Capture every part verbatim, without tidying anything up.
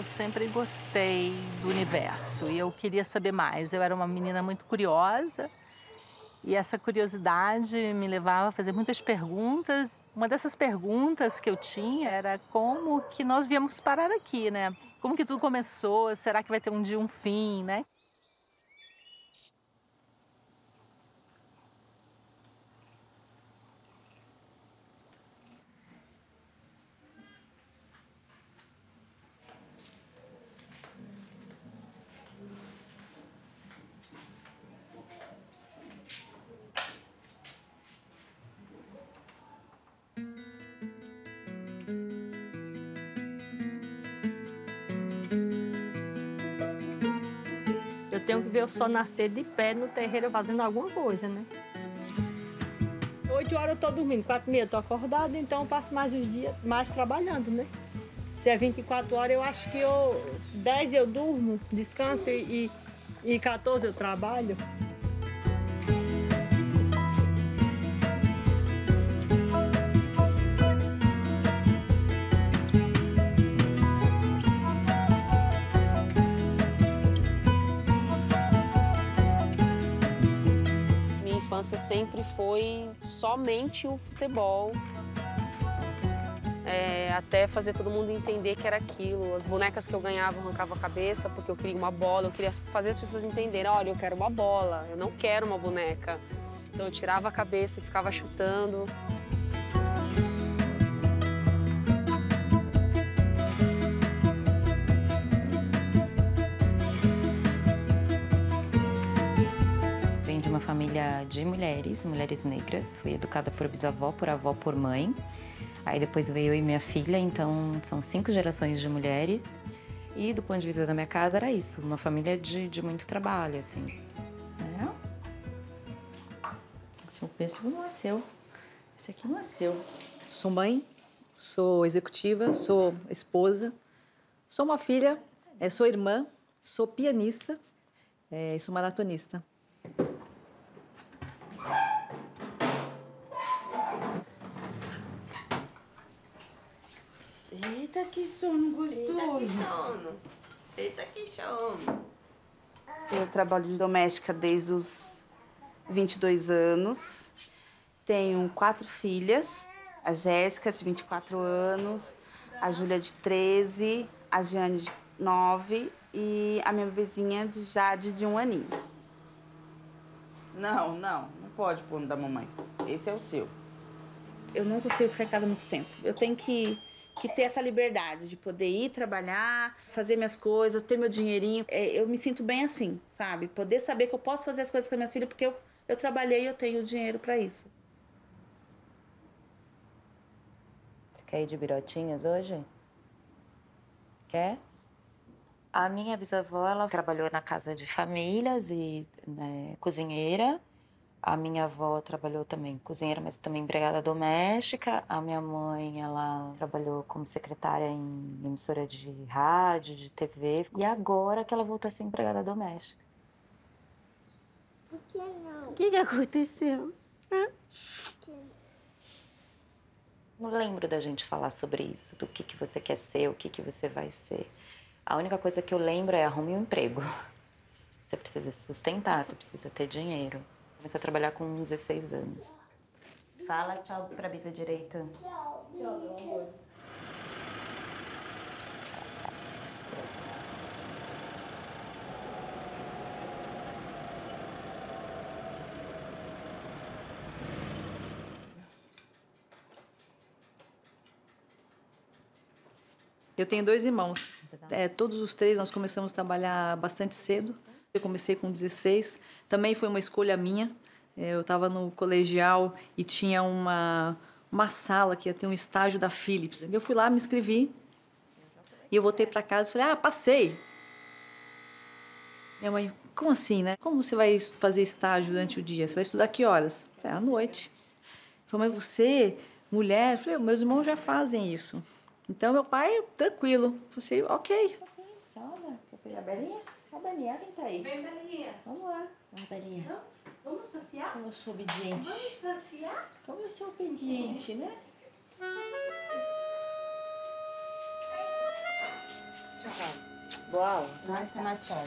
eu sempre gostei do universo e eu queria saber mais. Eu era uma menina muito curiosa e essa curiosidade me levava a fazer muitas perguntas. Uma dessas perguntas que eu tinha era como que nós viemos parar aqui, né? Como que tudo começou? Será que vai ter um dia um fim, né? Eu tenho que ver o sol nascer de pé no terreiro fazendo alguma coisa, né? Oito horas eu tô dormindo, quatro e meia eu tô acordada, então eu passo mais os dias mais trabalhando, né? Se é vinte e quatro horas, eu acho que eu, dez eu durmo, descanso e, e quatorze eu trabalho. Minha infância sempre foi somente o futebol. É, até fazer todo mundo entender que era aquilo. As bonecas que eu ganhava, eu arrancava a cabeça porque eu queria uma bola. Eu queria fazer as pessoas entenderem, olha, eu quero uma bola, eu não quero uma boneca. Então eu tirava a cabeça e ficava chutando. Venho de uma família de mulheres, mulheres negras. Fui educada por bisavó, por avó, por mãe. Aí depois veio eu e minha filha, então são cinco gerações de mulheres. E do ponto de vista da minha casa era isso, uma família de, de muito trabalho, assim. É. Esse pêssego não nasceu. Esse aqui não nasceu. Sou mãe, sou executiva, sou esposa, sou uma filha, sou irmã, sou pianista e sou maratonista. Eita, que sono gostoso. Eita, que sono. Eita, que sono. Eu trabalho de doméstica desde os vinte e dois anos. Tenho quatro filhas. A Jéssica, de vinte e quatro anos. A Júlia, de treze. A Giane, de nove. E a minha bebezinha, de Jade, de um aninho. Não, não. Não pode pôr no da mamãe. Esse é o seu. Eu não consigo ficar em casa muito tempo. Eu tenho que... que ter essa liberdade de poder ir trabalhar, fazer minhas coisas, ter meu dinheirinho. É, eu me sinto bem assim, sabe? Poder saber que eu posso fazer as coisas com as minhas filhas porque eu, eu trabalhei e eu tenho dinheiro pra isso. Você quer ir de birotinhos hoje? Quer? A minha bisavó, ela trabalhou na casa de famílias e né, cozinheira. A minha avó trabalhou também cozinheira, mas também empregada doméstica. A minha mãe, ela trabalhou como secretária em emissora de rádio, de T V. E agora que ela voltou a ser empregada doméstica. Por que não? O que, que aconteceu? Hã? Não lembro da gente falar sobre isso, do que, que você quer ser, o que, que você vai ser. A única coisa que eu lembro é arrume um emprego. Você precisa se sustentar, você precisa ter dinheiro. Comecei a trabalhar com dezesseis anos. Fala tchau pra Bisa direito. Tchau, tchau, meu amor. Eu tenho dois irmãos. É, todos os três nós começamos a trabalhar bastante cedo. Eu comecei com dezesseis. Também foi uma escolha minha. Eu estava no colegial e tinha uma, uma sala que ia ter um estágio da Philips. Eu fui lá, me inscrevi. E eu voltei para casa e falei, ah, passei. Minha mãe, como assim, né? Como você vai fazer estágio durante o dia? Você vai estudar que horas? Eu falei, à noite. Ele falou, mas você, mulher? Eu falei, meus irmãos já fazem isso. Então, meu pai, tranquilo. Eu falei, ok. Olha, quer pegar a Belinha? A Belinha, quem tá aí? Vem, Belinha. Vamos lá. Vamos, Belinha. Vamos, vamos passear? Como eu sou obediente. Vamos passear? Como eu sou obediente, né? Tchau. Boa aula. Vai, até mais tarde.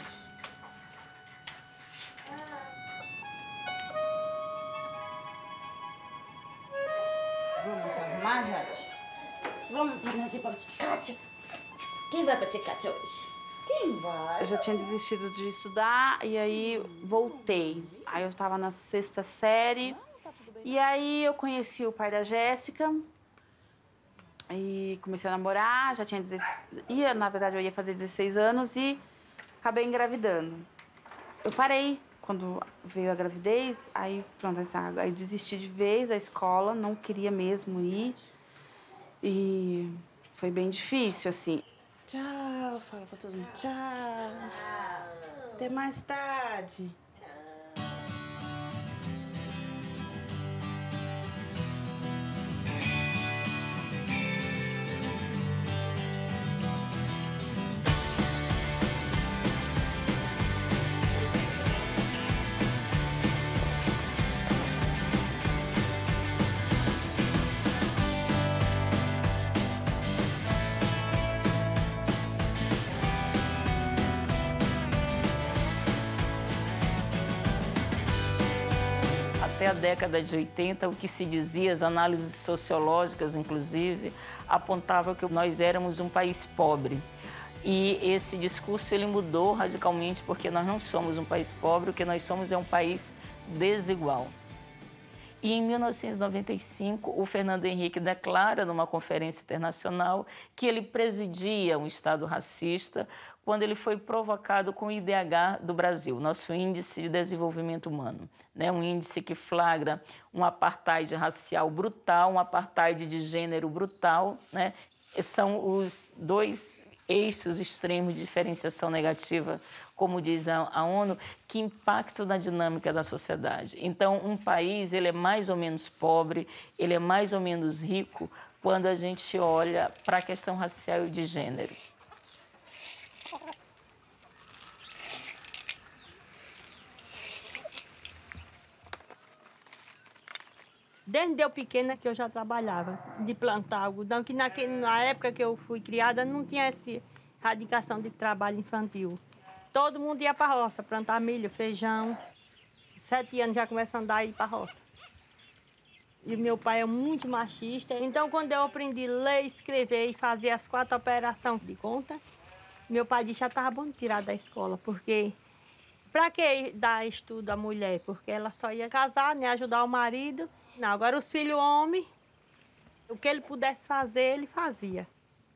Vamos arrumar, Jade? Vamos nós ir pra Ticátia? Quem vai pra Ticátia hoje? Quem vai? Eu já tinha desistido de estudar e aí voltei. Aí eu tava na sexta série e aí eu conheci o pai da Jéssica e comecei a namorar, já tinha dezesseis... ia, na verdade eu ia fazer dezesseis anos e acabei engravidando. Eu parei quando veio a gravidez, aí pronto, aí desisti de vez da escola, não queria mesmo ir e foi bem difícil, assim. Tchau, fala pra todo mundo. Tchau. Tchau. Até mais tarde. Até a década de oitenta, o que se dizia, as análises sociológicas, inclusive, apontavam que nós éramos um país pobre. E esse discurso ele mudou radicalmente, porque nós não somos um país pobre, o que nós somos é um país desigual. E em mil novecentos e noventa e cinco, o Fernando Henrique declara numa conferência internacional que ele presidia um Estado racista quando ele foi provocado com o I D H do Brasil, nosso Índice de Desenvolvimento Humano, né? Um índice que flagra um apartheid racial brutal, um apartheid de gênero brutal, né? São os dois eixos extremos de diferenciação negativa, como diz a, a ONU, que impactam na dinâmica da sociedade. Então, um país ele é mais ou menos pobre, ele é mais ou menos rico quando a gente olha para a questão racial e de gênero. Desde eu pequena que eu já trabalhava de plantar algodão, que naquele, na época que eu fui criada não tinha essa erradicação de trabalho infantil. Todo mundo ia para a roça, plantar milho, feijão. Sete anos já começa a andar e ir para a roça. E meu pai é muito machista, então quando eu aprendi a ler, escrever e fazer as quatro operações de conta, meu pai disse que já estava bom de tirar da escola, porque para que dar estudo à mulher? Porque ela só ia casar, né, ajudar o marido. Não, agora os filhos homens, o que ele pudesse fazer, ele fazia.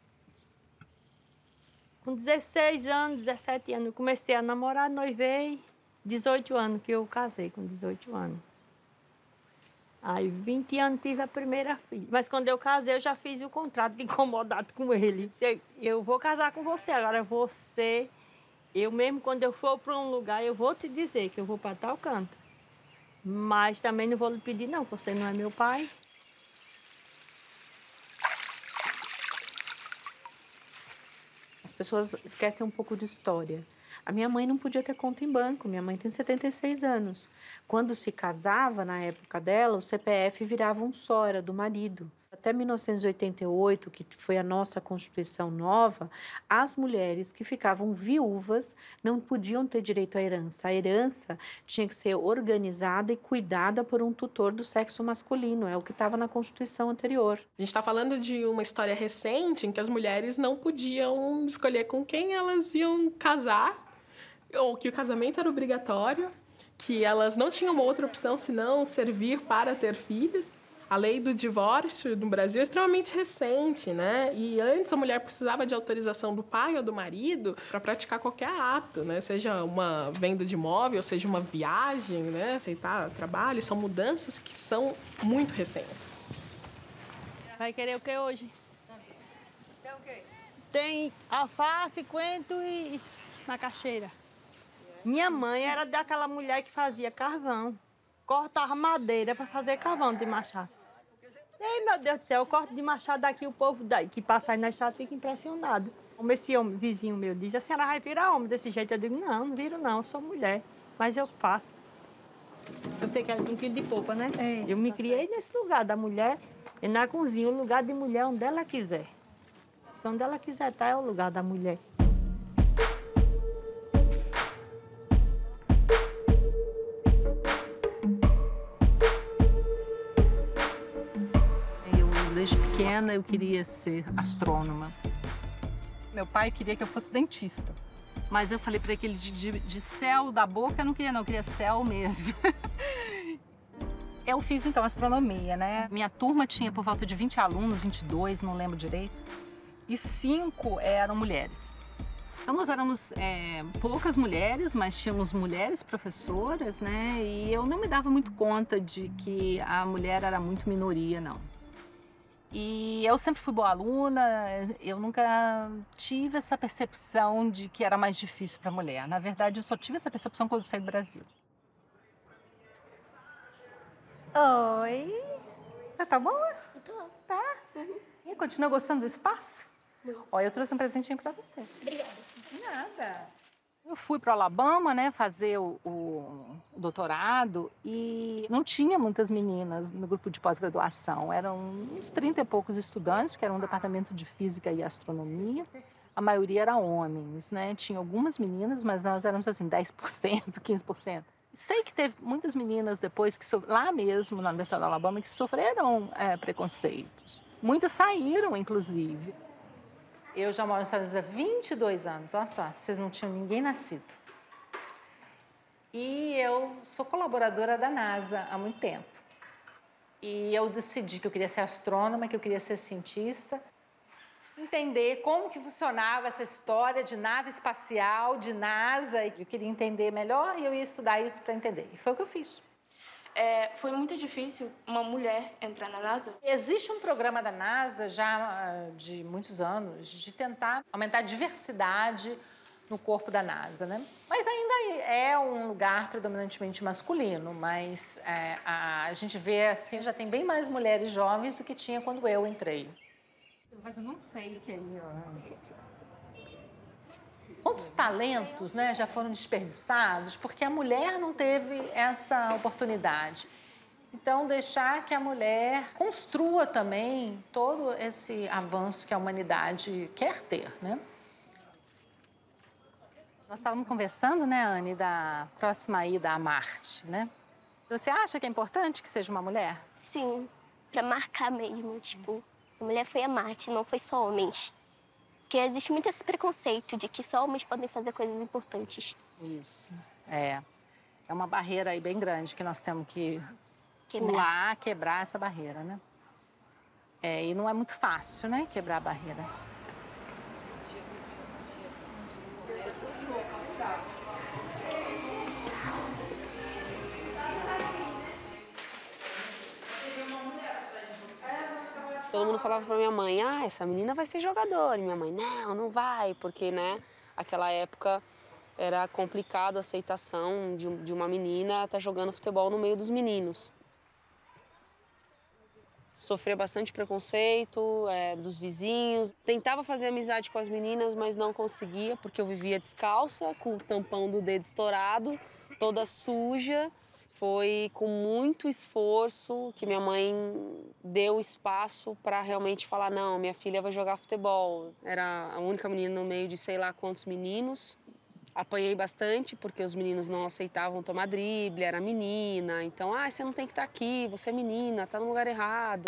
Com dezesseis anos, dezessete anos, eu comecei a namorar, noivei, dezoito anos que eu casei, com dezoito anos. Aí, vinte anos, tive a primeira filha. Mas quando eu casei, eu já fiz o contrato de incomodado com ele. Disse, eu vou casar com você, agora você... Eu mesmo, quando eu for para um lugar, eu vou te dizer que eu vou para tal canto. Mas também não vou lhe pedir, não, você não é meu pai. As pessoas esquecem um pouco de história. A minha mãe não podia ter conta em banco, minha mãe tem setenta e seis anos. Quando se casava, na época dela, o C P F virava um só, era do marido. Até mil novecentos e oitenta e oito, que foi a nossa Constituição nova, as mulheres que ficavam viúvas não podiam ter direito à herança. A herança tinha que ser organizada e cuidada por um tutor do sexo masculino, é o que estava na Constituição anterior. A gente está falando de uma história recente em que as mulheres não podiam escolher com quem elas iam casar, ou que o casamento era obrigatório, que elas não tinham uma outra opção senão servir para ter filhos. A lei do divórcio no Brasil é extremamente recente, né? E antes a mulher precisava de autorização do pai ou do marido para praticar qualquer ato, né? Seja uma venda de imóvel, seja uma viagem, né? Aceitar trabalho, são mudanças que são muito recentes. Vai querer o que hoje? Tem o quê? Tem alface, coentro e macaxeira. Minha mãe era daquela mulher que fazia carvão. Cortava madeira para fazer carvão de machado. Ei, meu Deus do céu, eu corto de machado daqui, o povo daí, que passa aí na estrada fica impressionado. Como esse homem, vizinho meu diz, a senhora vai virar homem desse jeito? Eu digo, não, não viro não, eu sou mulher, mas eu faço. Eu sei que é um quilo de polpa, né? É, eu me criei certo. Nesse lugar da mulher, e na cozinha, o lugar de mulher onde ela quiser. Então, onde ela quiser estar, é o lugar da mulher. pequena eu queria ser astrônoma. Meu pai queria que eu fosse dentista. Mas eu falei para ele de, de, de céu da boca eu não queria não, eu queria céu mesmo. Eu fiz então astronomia, né? Minha turma tinha por volta de vinte alunos, vinte e dois, não lembro direito. E cinco eram mulheres. Então nós éramos é, poucas mulheres, mas tínhamos mulheres professoras, né? E eu não me dava muito conta de que a mulher era muito minoria, não. E eu sempre fui boa aluna, eu nunca tive essa percepção de que era mais difícil para a mulher. Na verdade, eu só tive essa percepção quando eu saí do Brasil. Oi, tá, tá boa? Tô. Tá? Uhum. E continua gostando do espaço? Uhum. Ó, eu trouxe um presentinho para você. Obrigada. De nada. Eu fui para o Alabama, né, fazer o, o doutorado e não tinha muitas meninas no grupo de pós-graduação. Eram uns trinta e poucos estudantes, porque era um departamento de física e astronomia. A maioria era homens, né? Tinha algumas meninas, mas nós éramos assim, dez por cento, quinze por cento. Sei que teve muitas meninas depois, que so... lá mesmo, na Universidade do Alabama, que sofreram é, preconceitos. Muitas saíram, inclusive. Eu já moro nos Estados Unidos há vinte e dois anos, olha só, vocês não tinham ninguém nascido. E eu sou colaboradora da NASA há muito tempo. E eu decidi que eu queria ser astrônoma, que eu queria ser cientista. Entender como que funcionava essa história de nave espacial, de NASA. Eu queria entender melhor e eu ia estudar isso para entender. E foi o que eu fiz. É, foi muito difícil uma mulher entrar na NASA? Existe um programa da NASA já de muitos anos de tentar aumentar a diversidade no corpo da NASA, né? Mas ainda é um lugar predominantemente masculino, mas é, a, a gente vê assim, já tem bem mais mulheres jovens do que tinha quando eu entrei. Estou fazendo um fake aí, ó. Quantos talentos, né, já foram desperdiçados porque a mulher não teve essa oportunidade. Então, deixar que a mulher construa também todo esse avanço que a humanidade quer ter, né? Nós estávamos conversando, né, Anne, da próxima ida a Marte, né? Você acha que é importante que seja uma mulher? Sim, para marcar mesmo, tipo, a mulher foi a Marte, não foi só homens. Porque existe muito esse preconceito de que só homens podem fazer coisas importantes. Isso, é. É uma barreira aí bem grande que nós temos que Quebrar. pular, quebrar essa barreira, né? É, e não é muito fácil, né, quebrar a barreira. Todo mundo falava pra minha mãe, ah, essa menina vai ser jogadora. E minha mãe, não, não vai, porque, né, aquela época era complicado a aceitação de, de uma menina estar jogando futebol no meio dos meninos. Sofria bastante preconceito é, dos vizinhos. Tentava fazer amizade com as meninas, mas não conseguia, porque eu vivia descalça, com o tampão do dedo estourado, toda suja. Foi com muito esforço que minha mãe deu espaço para realmente falar, não, minha filha vai jogar futebol. Era a única menina no meio de sei lá quantos meninos. Apanhei bastante porque os meninos não aceitavam tomar drible, era menina. Então, ah, você não tem que estar aqui, você é menina, tá no lugar errado.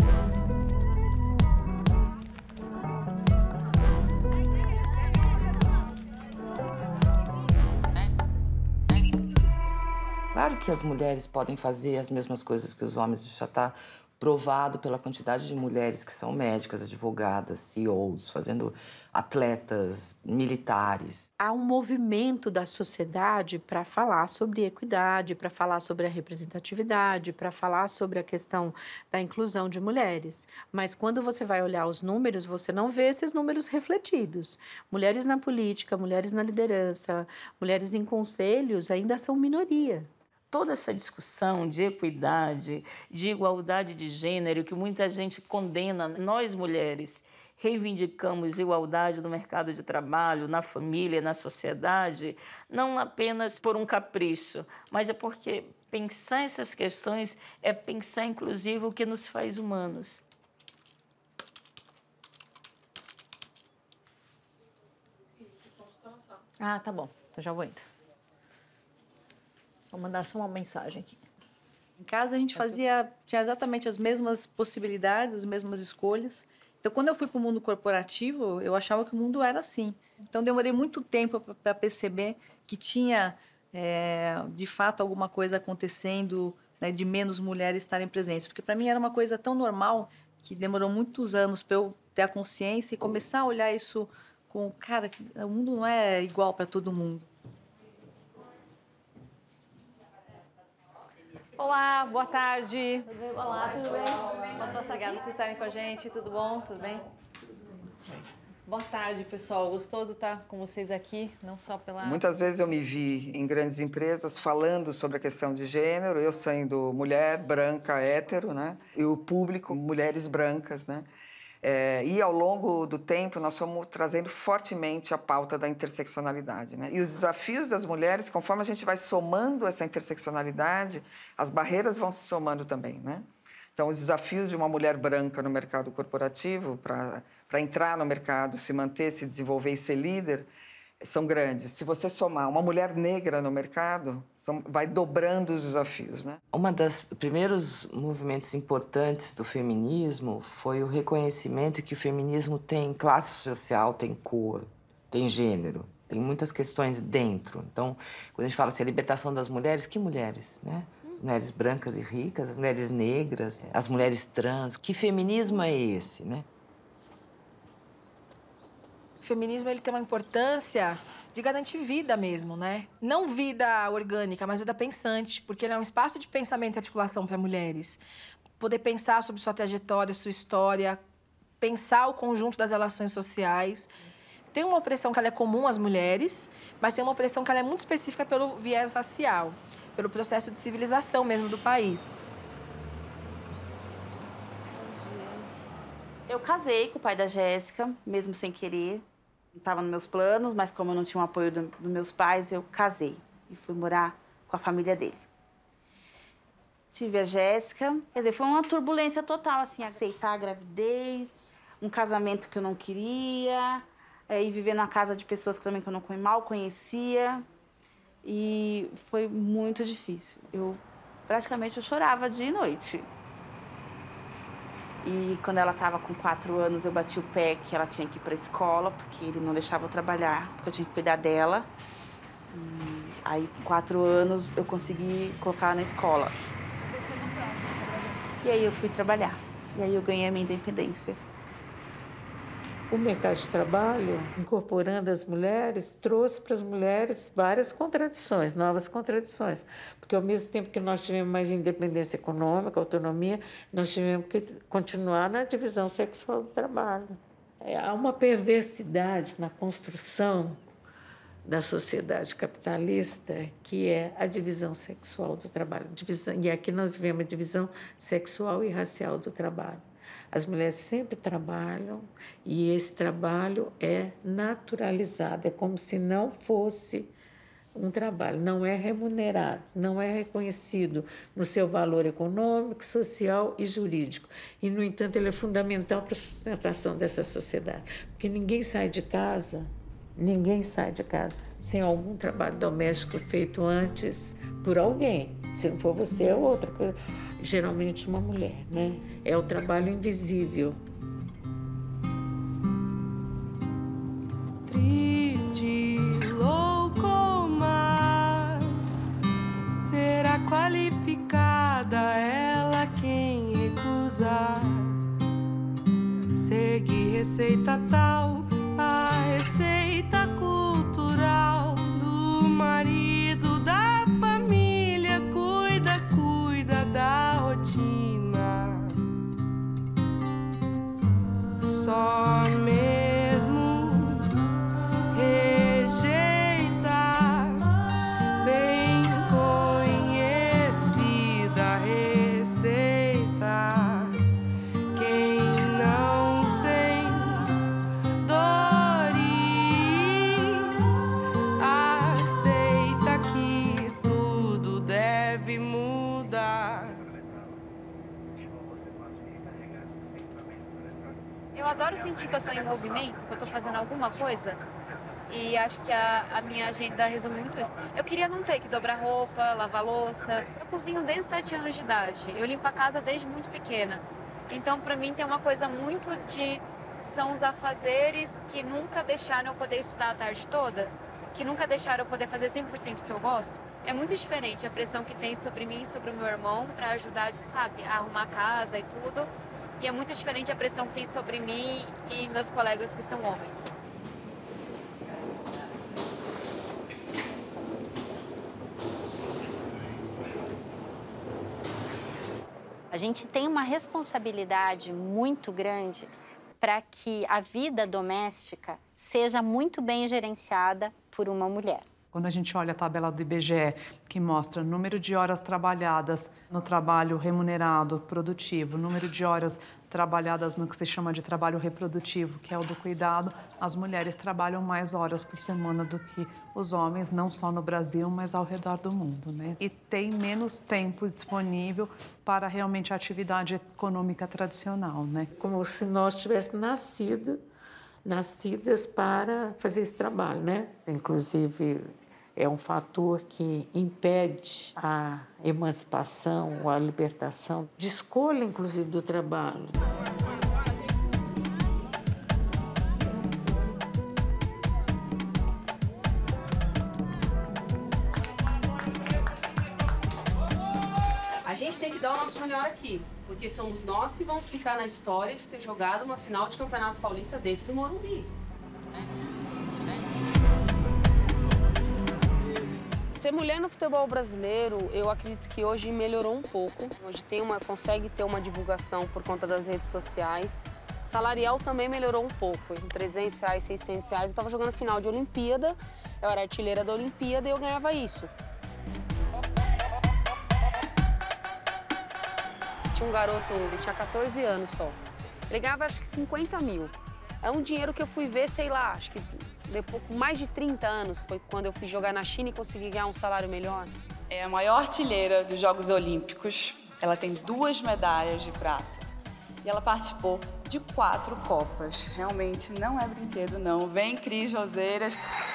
Claro que as mulheres podem fazer as mesmas coisas que os homens, já está provado pela quantidade de mulheres que são médicas, advogadas, C E Os, fazendo atletas, militares. Há um movimento da sociedade para falar sobre equidade, para falar sobre a representatividade, para falar sobre a questão da inclusão de mulheres. Mas quando você vai olhar os números, você não vê esses números refletidos. Mulheres na política, mulheres na liderança, mulheres em conselhos ainda são minoria. Toda essa discussão de equidade, de igualdade de gênero, que muita gente condena, nós mulheres reivindicamos igualdade no mercado de trabalho, na família, na sociedade, não apenas por um capricho, mas é porque pensar essas questões é pensar, inclusive, o que nos faz humanos. Ah, tá bom. Então já vou indo. Vou mandar só uma mensagem aqui. Em casa a gente fazia, tinha exatamente as mesmas possibilidades, as mesmas escolhas. Então, quando eu fui para o mundo corporativo, eu achava que o mundo era assim. Então, demorei muito tempo para perceber que tinha, é, de fato, alguma coisa acontecendo, né, de menos mulheres estarem presentes. Porque, para mim, era uma coisa tão normal que demorou muitos anos para eu ter a consciência e começar a olhar isso com... Cara, o mundo não é igual para todo mundo. Olá, boa tarde. Tudo bem? Olá, tudo bem? Posso passar? Obrigada por vocês estarem com a gente. Tudo bom? Tudo bem? Boa tarde, pessoal. Gostoso estar com vocês aqui, não só pela... Muitas vezes eu me vi em grandes empresas falando sobre a questão de gênero, eu sendo mulher, branca, hétero, né? E o público, mulheres brancas, né? É, e ao longo do tempo nós fomos trazendo fortemente a pauta da interseccionalidade, né? E os desafios das mulheres, conforme a gente vai somando essa interseccionalidade, as barreiras vão se somando também, né? Então, os desafios de uma mulher branca no mercado corporativo para para entrar no mercado, se manter, se desenvolver e ser líder, são grandes. Se você somar uma mulher negra no mercado, são, vai dobrando os desafios, né? Uma das primeiros movimentos importantes do feminismo foi o reconhecimento que o feminismo tem classe social, tem cor, tem gênero, tem muitas questões dentro. Então, quando a gente fala assim, a libertação das mulheres, que mulheres, né? As mulheres brancas e ricas, as mulheres negras, as mulheres trans. Que feminismo é esse, né? O feminismo ele tem uma importância de garantir vida mesmo, né? Não vida orgânica, mas vida pensante, porque ele é um espaço de pensamento e articulação para mulheres. Poder pensar sobre sua trajetória, sua história, pensar o conjunto das relações sociais. Tem uma opressão que ela é comum às mulheres, mas tem uma opressão que ela é muito específica pelo viés racial, pelo processo de civilização mesmo do país. Eu casei com o pai da Jéssica, mesmo sem querer. Não estava nos meus planos, mas como eu não tinha o apoio do, dos meus pais, eu casei e fui morar com a família dele. Tive a Jéssica, quer dizer, foi uma turbulência total, assim, aceitar a gravidez, um casamento que eu não queria, é, e viver na casa de pessoas que também que eu não mal conhecia. E foi muito difícil. Eu praticamente eu chorava dia e noite. E quando ela estava com quatro anos, eu bati o pé que ela tinha que ir para a escola, porque ele não deixava eu trabalhar, porque eu tinha que cuidar dela. E aí, com quatro anos, eu consegui colocar ela na escola. E aí eu fui trabalhar. E aí eu ganhei a minha independência. O mercado de trabalho, incorporando as mulheres, trouxe para as mulheres várias contradições, novas contradições. Porque, ao mesmo tempo que nós tivemos mais independência econômica, autonomia, nós tivemos que continuar na divisão sexual do trabalho. Há uma perversidade na construção da sociedade capitalista, que é a divisão sexual do trabalho. Divisão, e aqui nós vemos a divisão sexual e racial do trabalho. As mulheres sempre trabalham e esse trabalho é naturalizado, é como se não fosse um trabalho, não é remunerado, não é reconhecido no seu valor econômico, social e jurídico. E, no entanto, ele é fundamental para a sustentação dessa sociedade, porque ninguém sai de casa, ninguém sai de casa sem algum trabalho doméstico feito antes por alguém. Se não for você, é outra coisa. Geralmente uma mulher, né? É o trabalho invisível. Triste, louco mar, será qualificada ela quem recusar. Segue receita tal, a receita cultural do marido da família, cuida, cuida da rotina. Só mesmo rejeita bem conhecida receita. Quem não sem dores aceita que tudo deve mudar. Eu adoro sentir que eu estou em movimento, que eu estou fazendo alguma coisa. E acho que a, a minha agenda resume muito isso. Eu queria não ter que dobrar roupa, lavar louça. Eu cozinho desde sete anos de idade. Eu limpo a casa desde muito pequena. Então, para mim, tem uma coisa muito de... São os afazeres que nunca deixaram eu poder estudar a tarde toda, que nunca deixaram eu poder fazer cem por cento que eu gosto. É muito diferente a pressão que tem sobre mim e sobre o meu irmão para ajudar, sabe, a arrumar a casa e tudo. E é muito diferente a pressão que tem sobre mim e meus colegas que são homens. A gente tem uma responsabilidade muito grande para que a vida doméstica seja muito bem gerenciada por uma mulher. Quando a gente olha a tabela do I B G E, que mostra número de horas trabalhadas no trabalho remunerado, produtivo, número de horas trabalhadas no que se chama de trabalho reprodutivo, que é o do cuidado, as mulheres trabalham mais horas por semana do que os homens, não só no Brasil, mas ao redor do mundo, né? E tem menos tempo disponível para realmente a atividade econômica tradicional, né? Como se nós tivéssemos nascido, nascidas para fazer esse trabalho, né? Inclusive, é um fator que impede a emancipação, a libertação, de escolha, inclusive, do trabalho. A gente tem que dar o nosso melhor aqui, porque somos nós que vamos ficar na história de ter jogado uma final de Campeonato Paulista dentro do Morumbi. Ser mulher no futebol brasileiro, eu acredito que hoje melhorou um pouco. Hoje tem uma, consegue ter uma divulgação por conta das redes sociais. Salarial também melhorou um pouco, em trezentos reais, seiscentos reais. Eu estava jogando final de Olimpíada, eu era artilheira da Olimpíada e eu ganhava isso. Tinha um garoto, ele tinha quatorze anos só. Ele ganhava acho que cinquenta mil. É um dinheiro que eu fui ver, sei lá, acho que depois, com mais de trinta anos, foi quando eu fui jogar na China e consegui ganhar um salário melhor. É a maior artilheira dos Jogos Olímpicos. Ela tem duas medalhas de prata. E ela participou de quatro Copas. Realmente não é brinquedo, não. Vem, Cris Roseiras.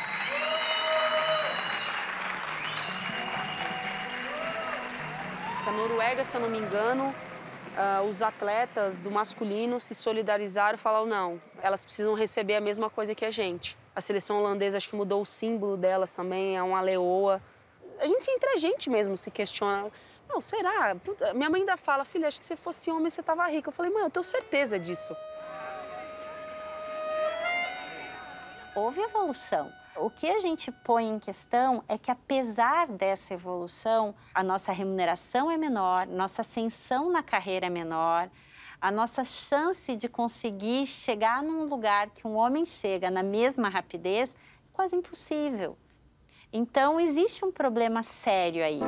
Na Noruega, se eu não me engano, uh, os atletas do masculino se solidarizaram e falaram não, elas precisam receber a mesma coisa que a gente. A seleção holandesa acho que mudou o símbolo delas também, é uma leoa. A gente, entre a gente mesmo, se questiona. Não, será? Puta, minha mãe ainda fala, filha, acho que se você fosse homem, você tava rica. Eu falei, mãe, eu tenho certeza disso. Houve evolução. O que a gente põe em questão é que, apesar dessa evolução, a nossa remuneração é menor, nossa ascensão na carreira é menor, a nossa chance de conseguir chegar num lugar que um homem chega na mesma rapidez é quase impossível. Então, existe um problema sério aí.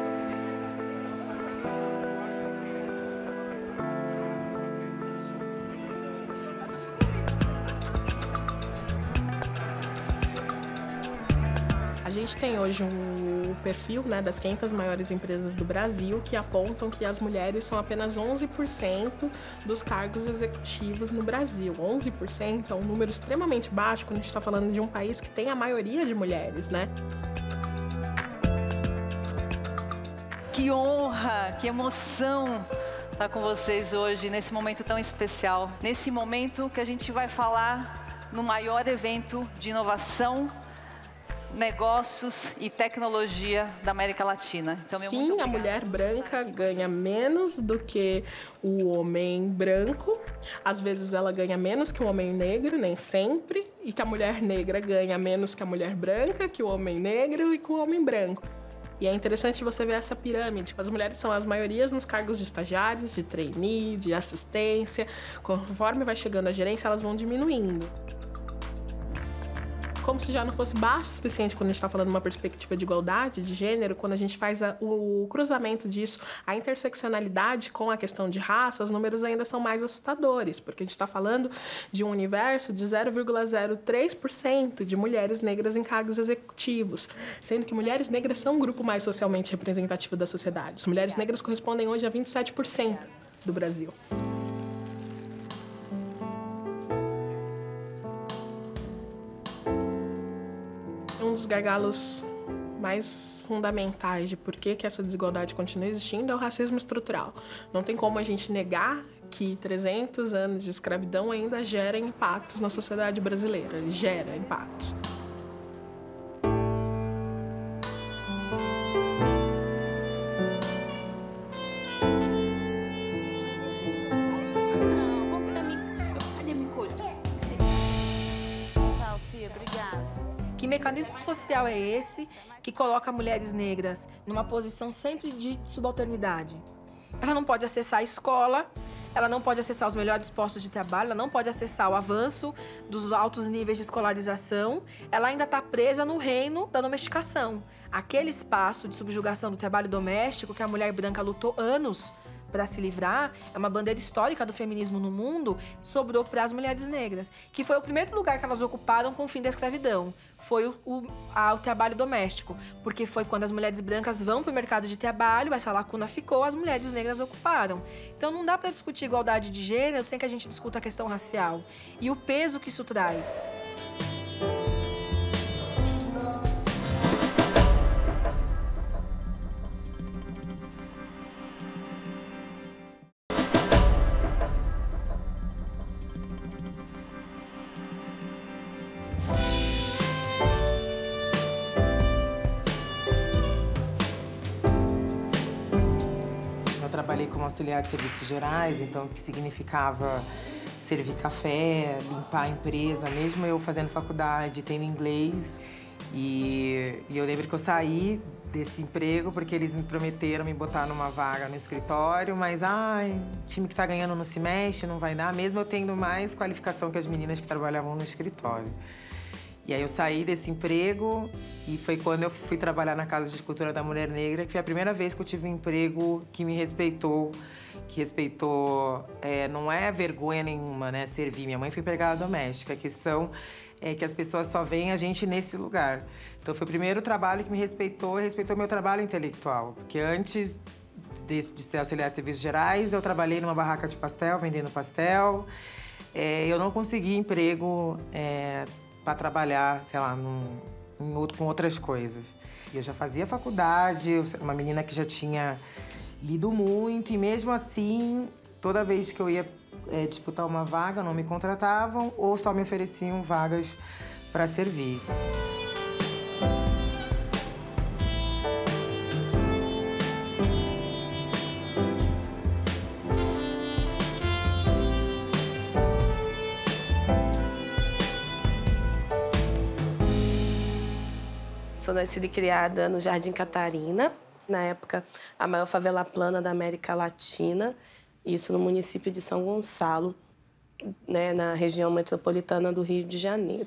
A gente tem hoje um perfil, né, das quinhentas maiores empresas do Brasil que apontam que as mulheres são apenas onze por cento dos cargos executivos no Brasil. onze por cento é um número extremamente baixo quando a gente está falando de um país que tem a maioria de mulheres, né? Que honra, que emoção estar com vocês hoje, nesse momento tão especial. Nesse momento que a gente vai falar no maior evento de inovação, negócios e tecnologia da América Latina. Então, meu muito Sim, a mulher branca ganha menos do que o homem branco. Às vezes ela ganha menos que o homem negro, nem sempre. E que a mulher negra ganha menos que a mulher branca, que o homem negro e que o homem branco. E é interessante você ver essa pirâmide. As mulheres são as maiorias nos cargos de estagiários, de trainee, de assistência. Conforme vai chegando a gerência, elas vão diminuindo. Como se já não fosse baixo o suficiente quando a gente está falando de uma perspectiva de igualdade de gênero, quando a gente faz a, o cruzamento disso, a interseccionalidade com a questão de raça, os números ainda são mais assustadores, porque a gente está falando de um universo de zero vírgula zero três por cento de mulheres negras em cargos executivos, sendo que mulheres negras são um grupo mais socialmente representativo da sociedade. As mulheres negras correspondem hoje a vinte e sete por cento do Brasil. gargalos mais fundamentais de por que, que essa desigualdade continua existindo é o racismo estrutural. Não tem como a gente negar que trezentos anos de escravidão ainda gera impactos na sociedade brasileira. Ele gera impactos. Que mecanismo social é esse que coloca mulheres negras numa posição sempre de subalternidade? Ela não pode acessar a escola, ela não pode acessar os melhores postos de trabalho, ela não pode acessar o avanço dos altos níveis de escolarização, ela ainda está presa no reino da domesticação. Aquele espaço de subjugação do trabalho doméstico que a mulher branca lutou anos para se livrar, é uma bandeira histórica do feminismo no mundo, sobrou para as mulheres negras, que foi o primeiro lugar que elas ocuparam com o fim da escravidão. Foi o, o, a, o trabalho doméstico, porque foi quando as mulheres brancas vão para o mercado de trabalho, essa lacuna ficou, as mulheres negras ocuparam. Então não dá para discutir igualdade de gênero sem que a gente discuta a questão racial e o peso que isso traz. Trabalhei como auxiliar de serviços gerais, então o que significava servir café, limpar a empresa, mesmo eu fazendo faculdade, tendo inglês. E, e eu lembro que eu saí desse emprego porque eles me prometeram me botar numa vaga no escritório, mas ai, o time que tá ganhando não se mexe, não vai dar, mesmo eu tendo mais qualificação que as meninas que trabalhavam no escritório. E aí eu saí desse emprego e foi quando eu fui trabalhar na Casa de Cultura da Mulher Negra, que foi a primeira vez que eu tive um emprego que me respeitou, que respeitou, é, não é vergonha nenhuma, né, servir. Minha mãe foi empregada doméstica, a questão é que as pessoas só veem a gente nesse lugar. Então foi o primeiro trabalho que me respeitou e respeitou meu trabalho intelectual, porque antes de, de ser auxiliar de serviços gerais, eu trabalhei numa barraca de pastel, vendendo pastel. É, eu não consegui emprego é, para trabalhar, sei lá, num, em outro, com outras coisas. Eu já fazia faculdade, uma menina que já tinha lido muito, e mesmo assim, toda vez que eu ia é, disputar uma vaga, não me contratavam ou só me ofereciam vagas para servir. Sou nascida e criada no Jardim Catarina, na época a maior favela plana da América Latina, isso no município de São Gonçalo, né, na região metropolitana do Rio de Janeiro.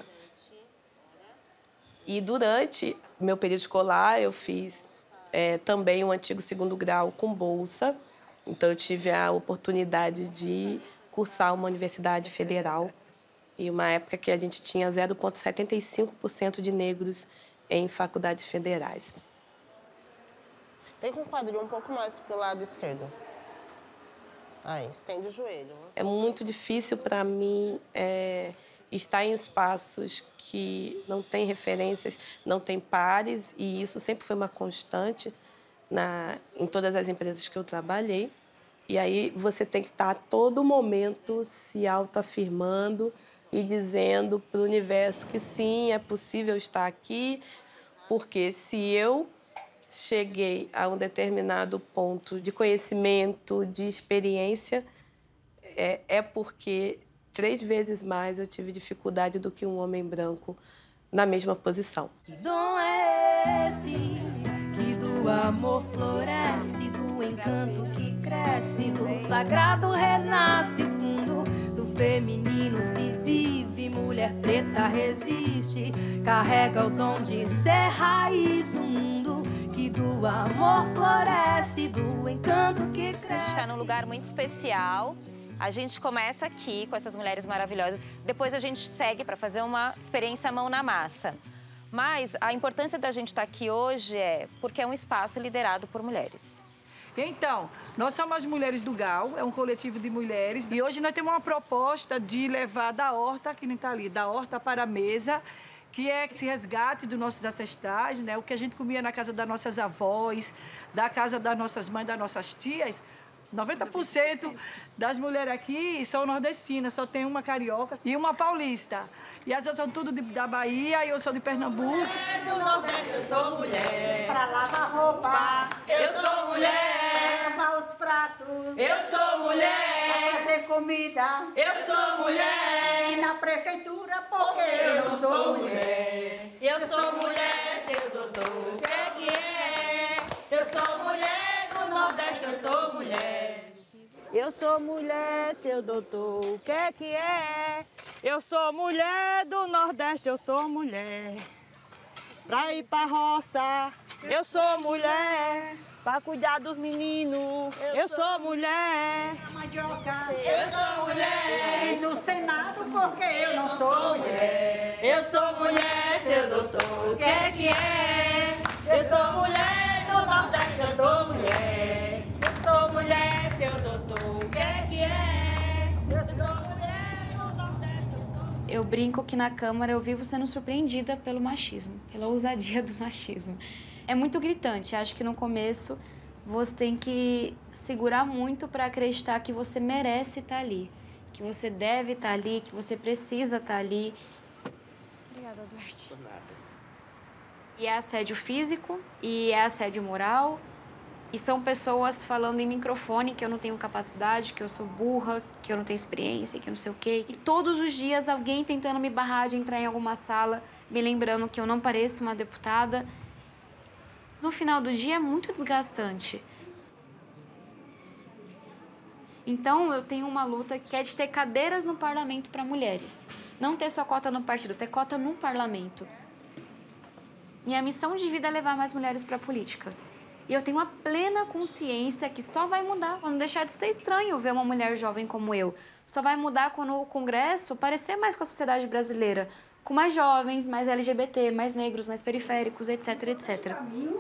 E durante meu período escolar eu fiz é, também um antigo segundo grau com bolsa, então eu tive a oportunidade de cursar uma universidade federal, e uma época que a gente tinha zero vírgula setenta e cinco por cento de negros em faculdades federais. Vem com o quadril um pouco mais para o lado esquerdo. Aí, estende o joelho. É muito difícil para mim é, estar em espaços que não tem referências, não tem pares, e isso sempre foi uma constante na, em todas as empresas que eu trabalhei. E aí você tem que estar a todo momento se autoafirmando e dizendo para o universo que sim, é possível estar aqui, porque se eu cheguei a um determinado ponto de conhecimento, de experiência, é, é porque três vezes mais eu tive dificuldade do que um homem branco na mesma posição. Que dom é esse que do amor floresce, do encanto que cresce, do sagrado renasce o fundo, do feminino se vive, mulher preta resiste, carrega o dom de ser raiz do mundo, que do amor floresce, do encanto que cresce. A gente está num lugar muito especial. A gente começa aqui com essas mulheres maravilhosas, depois a gente segue para fazer uma experiência mão na massa. Mas a importância da gente estar aqui hoje é porque é um espaço liderado por mulheres. Então, nós somos as Mulheres do Gal, é um coletivo de mulheres. E hoje nós temos uma proposta de levar da horta, que não está ali, da horta para a mesa, que é esse resgate dos nossos ancestrais, né? O que a gente comia na casa das nossas avós, da casa das nossas mães, das nossas tias. noventa por cento das mulheres aqui são nordestinas, só tem uma carioca e uma paulista. E as outras são tudo de, da Bahia e eu sou de Pernambuco. Mulher do Nordeste, eu sou mulher. Pra lavar roupa, eu sou mulher. Pra lavar os pratos, eu sou mulher. Pra fazer comida, eu sou mulher. E na prefeitura, porque eu não sou mulher. Eu sou mulher, seu doutor, o que é que é? Eu sou mulher do Nordeste, eu sou mulher. Eu sou mulher, seu doutor, o que é que é? Eu sou mulher do Nordeste, eu sou mulher. Pra ir pra roça, eu sou mulher. Pra cuidar dos meninos, eu sou mulher. Eu sou mulher. E no Senado, porque eu não sou mulher. Eu sou mulher, seu doutor, o que é que é? Eu sou mulher do Nordeste, eu sou mulher. Eu sou mulher, seu doutor, o que é que é? Eu sou mulher do Nordeste, eu sou mulher. Eu brinco que na Câmara eu vivo sendo surpreendida pelo machismo, pela ousadia do machismo. É muito gritante. Acho que no começo você tem que segurar muito para acreditar que você merece estar ali, que você deve estar ali, que você precisa estar ali. Obrigada, Duarte. Por nada. E é assédio físico, e é assédio moral, e são pessoas falando em microfone que eu não tenho capacidade, que eu sou burra, que eu não tenho experiência, que eu não sei o quê. E todos os dias alguém tentando me barrar de entrar em alguma sala, me lembrando que eu não pareço uma deputada. No final do dia é muito desgastante. Então eu tenho uma luta que é de ter cadeiras no parlamento para mulheres. Não ter só cota no partido, ter cota no parlamento. Minha missão de vida é levar mais mulheres para a política. E eu tenho a plena consciência que só vai mudar quando deixar de ser estranho ver uma mulher jovem como eu. Só vai mudar quando o Congresso parecer mais com a sociedade brasileira. Com mais jovens, mais L G B T, mais negros, mais periféricos, etc, etcétera.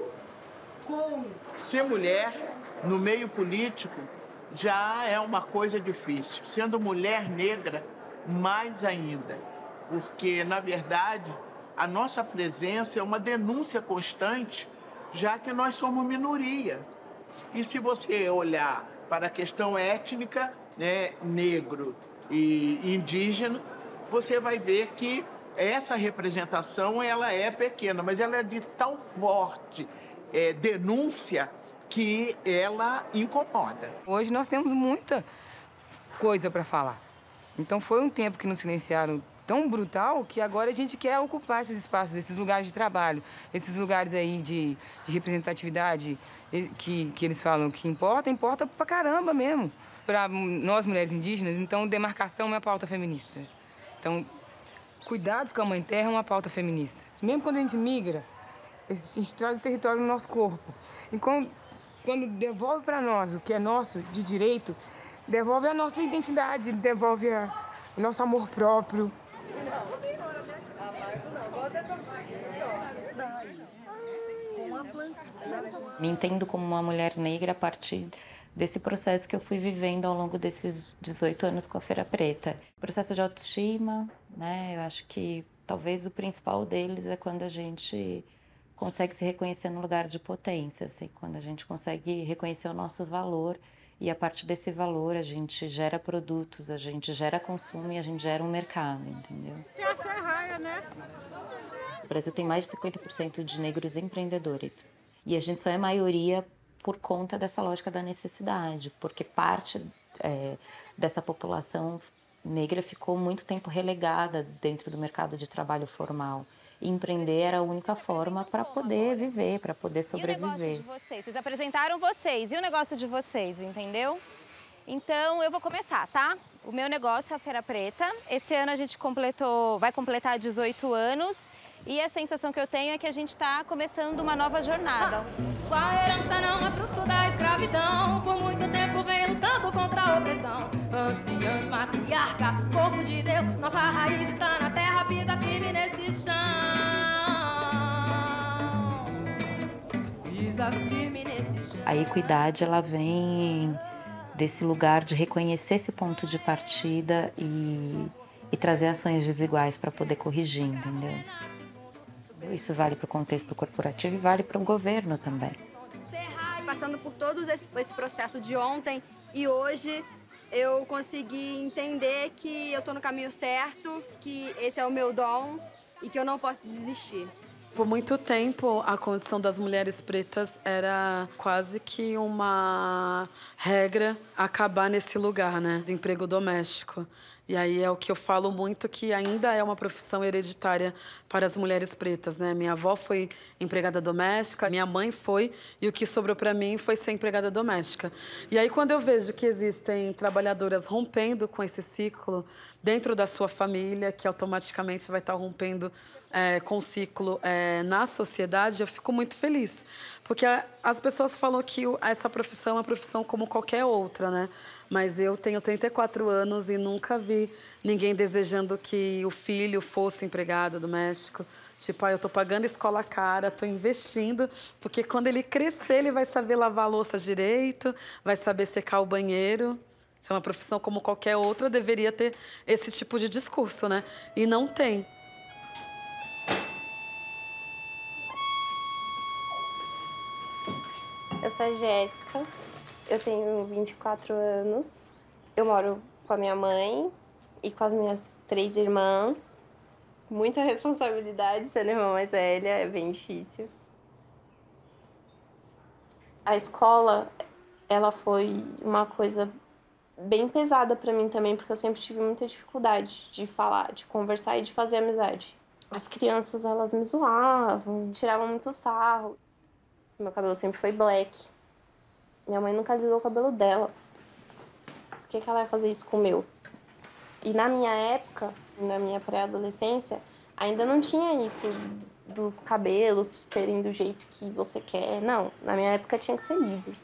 Ser mulher no meio político já é uma coisa difícil. Sendo mulher negra, mais ainda. Porque, na verdade, a nossa presença é uma denúncia constante, já que nós somos minoria. E se você olhar para a questão étnica, né, negro e indígena, você vai ver que essa representação ela é pequena, mas ela é de tal forte é, denúncia que ela incomoda. Hoje nós temos muita coisa para falar. Então foi um tempo que nos silenciaram tão brutal que agora a gente quer ocupar esses espaços, esses lugares de trabalho, esses lugares aí de, de representatividade que, que eles falam que importa, importa pra caramba mesmo. Para nós mulheres indígenas, então demarcação é uma pauta feminista. Então, cuidados com a mãe terra é uma pauta feminista. Mesmo quando a gente migra, a gente traz o território no nosso corpo. E quando, quando devolve para nós o que é nosso de direito, devolve a nossa identidade, devolve a, o nosso amor próprio. Me entendo como uma mulher negra a partir desse processo que eu fui vivendo ao longo desses dezoito anos com a Feira Preta. Processo de autoestima, né? Eu acho que talvez o principal deles é quando a gente consegue se reconhecer no lugar de potência, assim, quando a gente consegue reconhecer o nosso valor e a partir desse valor a gente gera produtos, a gente gera consumo e a gente gera um mercado, entendeu? O Brasil tem mais de cinquenta por cento de negros empreendedores e a gente só é maioria por conta dessa lógica da necessidade, porque parte é, dessa população negra ficou muito tempo relegada dentro do mercado de trabalho formal. E empreender era a única forma para poder viver, para poder sobreviver. E o negócio de vocês? Vocês apresentaram vocês. E o negócio de vocês, entendeu? Então, eu vou começar, tá? O meu negócio é a Feira Preta. Esse ano a gente completou, vai completar dezoito anos. E a sensação que eu tenho é que a gente está começando uma nova jornada. Sua herança não é fruto da escravidão. Por muito tempo vem lutando contra a opressão. Anciãs, matriarca, corpo de Deus. Nossa raiz está na terra, pisa firme nesse chão. Pisa firme nesse chão. A equidade, ela vem desse lugar de reconhecer esse ponto de partida e, e trazer ações desiguais para poder corrigir, entendeu? isso vale para o contexto corporativo e vale para o governo também. Passando por todo esse, esse processo de ontem e hoje, eu consegui entender que eu estou no caminho certo, que esse é o meu dom e que eu não posso desistir. Por muito tempo, a condição das mulheres pretas era quase que uma regra acabar nesse lugar, né, do emprego doméstico. E aí é o que eu falo muito, que ainda é uma profissão hereditária para as mulheres pretas, né? Minha avó foi empregada doméstica, minha mãe foi, e o que sobrou para mim foi ser empregada doméstica. E aí quando eu vejo que existem trabalhadoras rompendo com esse ciclo dentro da sua família, que automaticamente vai estar rompendo É, com o ciclo é, na sociedade, eu fico muito feliz. Porque a, as pessoas falam que o, essa profissão é uma profissão como qualquer outra, né? Mas eu tenho trinta e quatro anos e nunca vi ninguém desejando que o filho fosse empregado doméstico. Tipo, ah, eu tô pagando escola cara, tô investindo, porque quando ele crescer, ele vai saber lavar a louça direito, vai saber secar o banheiro. Se é uma profissão como qualquer outra, deveria ter esse tipo de discurso, né? E não tem. Eu sou a Jéssica, eu tenho vinte e quatro anos, eu moro com a minha mãe e com as minhas três irmãs. Muita responsabilidade, sendo irmã mais velha, é bem difícil. A escola, ela foi uma coisa bem pesada pra mim também, porque eu sempre tive muita dificuldade de falar, de conversar e de fazer amizade. As crianças, elas me zoavam, tiravam muito sarro. Meu cabelo sempre foi black. Minha mãe nunca alisou o cabelo dela. Por que que ela ia fazer isso com o meu? E na minha época, na minha pré-adolescência, ainda não tinha isso dos cabelos serem do jeito que você quer. Não, na minha época tinha que ser liso.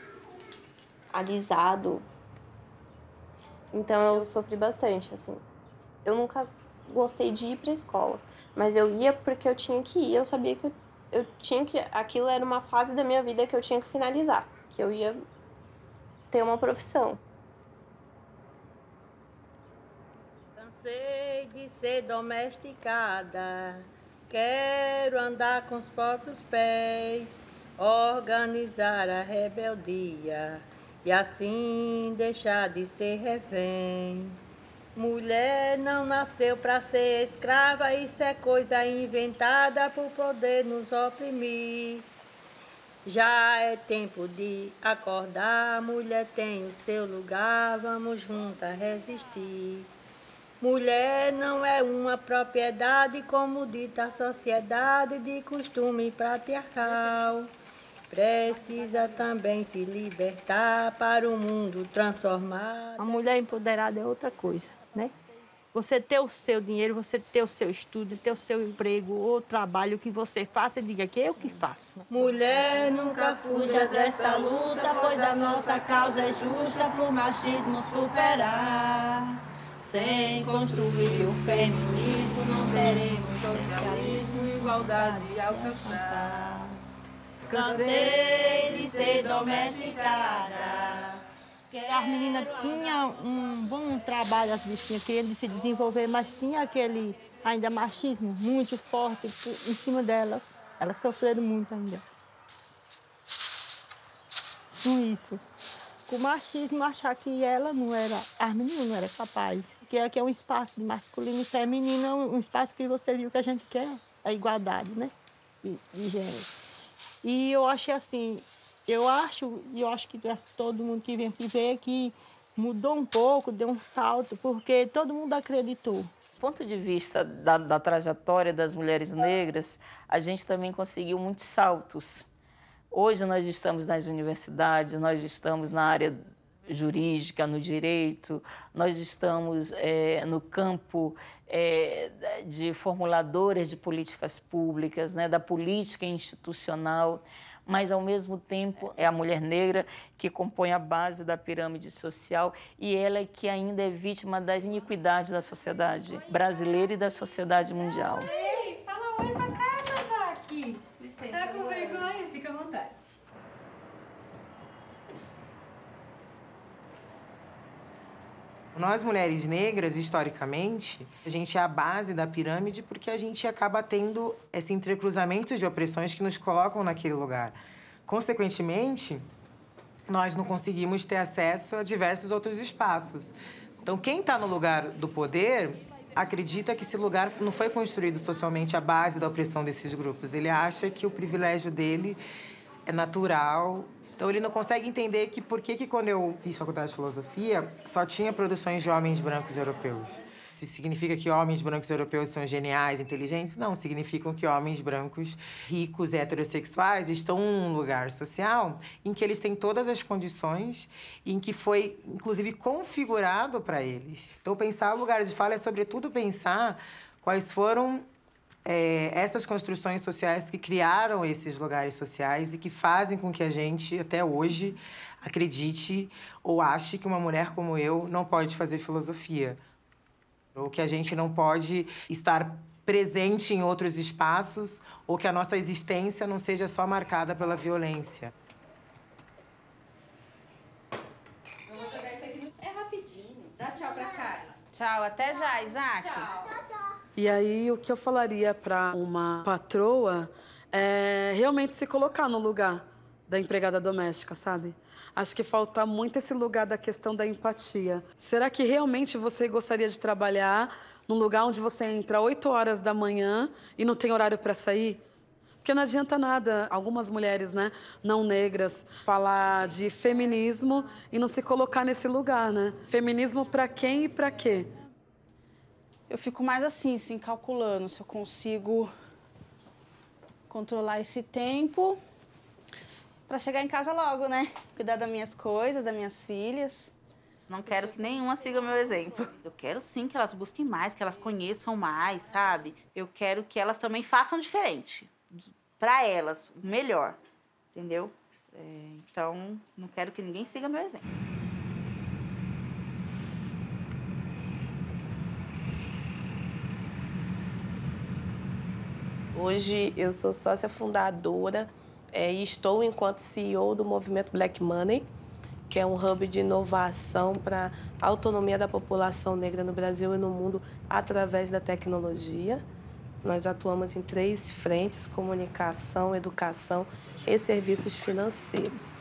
Alisado. Então eu sofri bastante, assim. Eu nunca gostei de ir pra escola. Mas eu ia porque eu tinha que ir. Eu sabia que eu Eu tinha que... Aquilo era uma fase da minha vida que eu tinha que finalizar. Que eu ia ter uma profissão. Cansei de ser domesticada. Quero andar com os próprios pés. Organizar a rebeldia. E assim deixar de ser refém. Mulher não nasceu para ser escrava, isso é coisa inventada por poder nos oprimir. Já é tempo de acordar, mulher tem o seu lugar, vamos juntas resistir. Mulher não é uma propriedade, como dita a sociedade de costume patriarcal. Precisa também se libertar para o mundo transformar. A mulher empoderada é outra coisa, né? Você ter o seu dinheiro, você ter o seu estudo, ter o seu emprego ou trabalho que você faça e diga que eu que faço. Mulher, nunca fuja desta luta, pois a nossa causa é justa pro machismo superar. Sem construir o feminismo, não teremos socialismo e igualdade alcançar. Cansei de ser domesticada. As meninas tinham um bom trabalho, as bichinhas queriam se desenvolver, mas tinha aquele ainda machismo muito forte em cima delas. Elas sofreram muito ainda com isso. Com o machismo, achar que ela não era, as meninas não eram capazes. Porque aqui é um espaço de masculino e feminino, um espaço que você viu que a gente quer, a igualdade, né, de, de gênero. E eu acho assim, eu acho, e eu acho que todo mundo que vem aqui vê que mudou um pouco, deu um salto, porque todo mundo acreditou. Do ponto de vista da, da trajetória das mulheres negras, a gente também conseguiu muitos saltos. Hoje nós estamos nas universidades, nós estamos na área jurídica, no direito, nós estamos é, no campo é, de formuladoras de políticas públicas, né, da política institucional, mas, ao mesmo tempo, é a mulher negra que compõe a base da pirâmide social e ela é que ainda é vítima das iniquidades da sociedade brasileira e da sociedade mundial. Ei, fala oi pra cá, aqui. Tá com vergonha? Fica à vontade. Nós, mulheres negras, historicamente, a gente é a base da pirâmide porque a gente acaba tendo esse entrecruzamento de opressões que nos colocam naquele lugar. Consequentemente, nós não conseguimos ter acesso a diversos outros espaços. Então, quem está no lugar do poder acredita que esse lugar não foi construído socialmente à base da opressão desses grupos. Ele acha que o privilégio dele é natural. Então, ele não consegue entender que por que, que quando eu fiz faculdade de filosofia, só tinha produções de homens brancos europeus. Se significa que homens brancos europeus são geniais, inteligentes? Não, significam que homens brancos ricos, heterossexuais, estão num lugar social em que eles têm todas as condições e em que foi, inclusive, configurado para eles. Então, pensar lugares de fala é, sobretudo, pensar quais foram É, essas construções sociais que criaram esses lugares sociais e que fazem com que a gente, até hoje, acredite ou ache que uma mulher como eu não pode fazer filosofia. Ou que a gente não pode estar presente em outros espaços, ou que a nossa existência não seja só marcada pela violência. Eu vou jogar isso aqui no... É rapidinho. Dá tchau pra Carla. Tchau, até já, Isaac. Tchau. E aí, o que eu falaria para uma patroa é realmente se colocar no lugar da empregada doméstica, sabe? Acho que falta muito esse lugar da questão da empatia. Será que realmente você gostaria de trabalhar num lugar onde você entra oito horas da manhã e não tem horário para sair? Porque não adianta nada algumas mulheres, né, não negras, falar de feminismo e não se colocar nesse lugar, né? Feminismo para quem e para quê? Eu fico mais assim, assim, calculando se eu consigo controlar esse tempo para chegar em casa logo, né? Cuidar das minhas coisas, das minhas filhas. Não quero que nenhuma siga o meu exemplo. Eu quero sim que elas busquem mais, que elas conheçam mais, sabe? Eu quero que elas também façam diferente. Para elas, o melhor, entendeu? É, então, não quero que ninguém siga meu exemplo. Hoje eu sou sócia fundadora é, e estou enquanto C E O do movimento Black Money, que é um hub de inovação para a autonomia da população negra no Brasil e no mundo através da tecnologia. Nós atuamos em três frentes: comunicação, educação e serviços financeiros.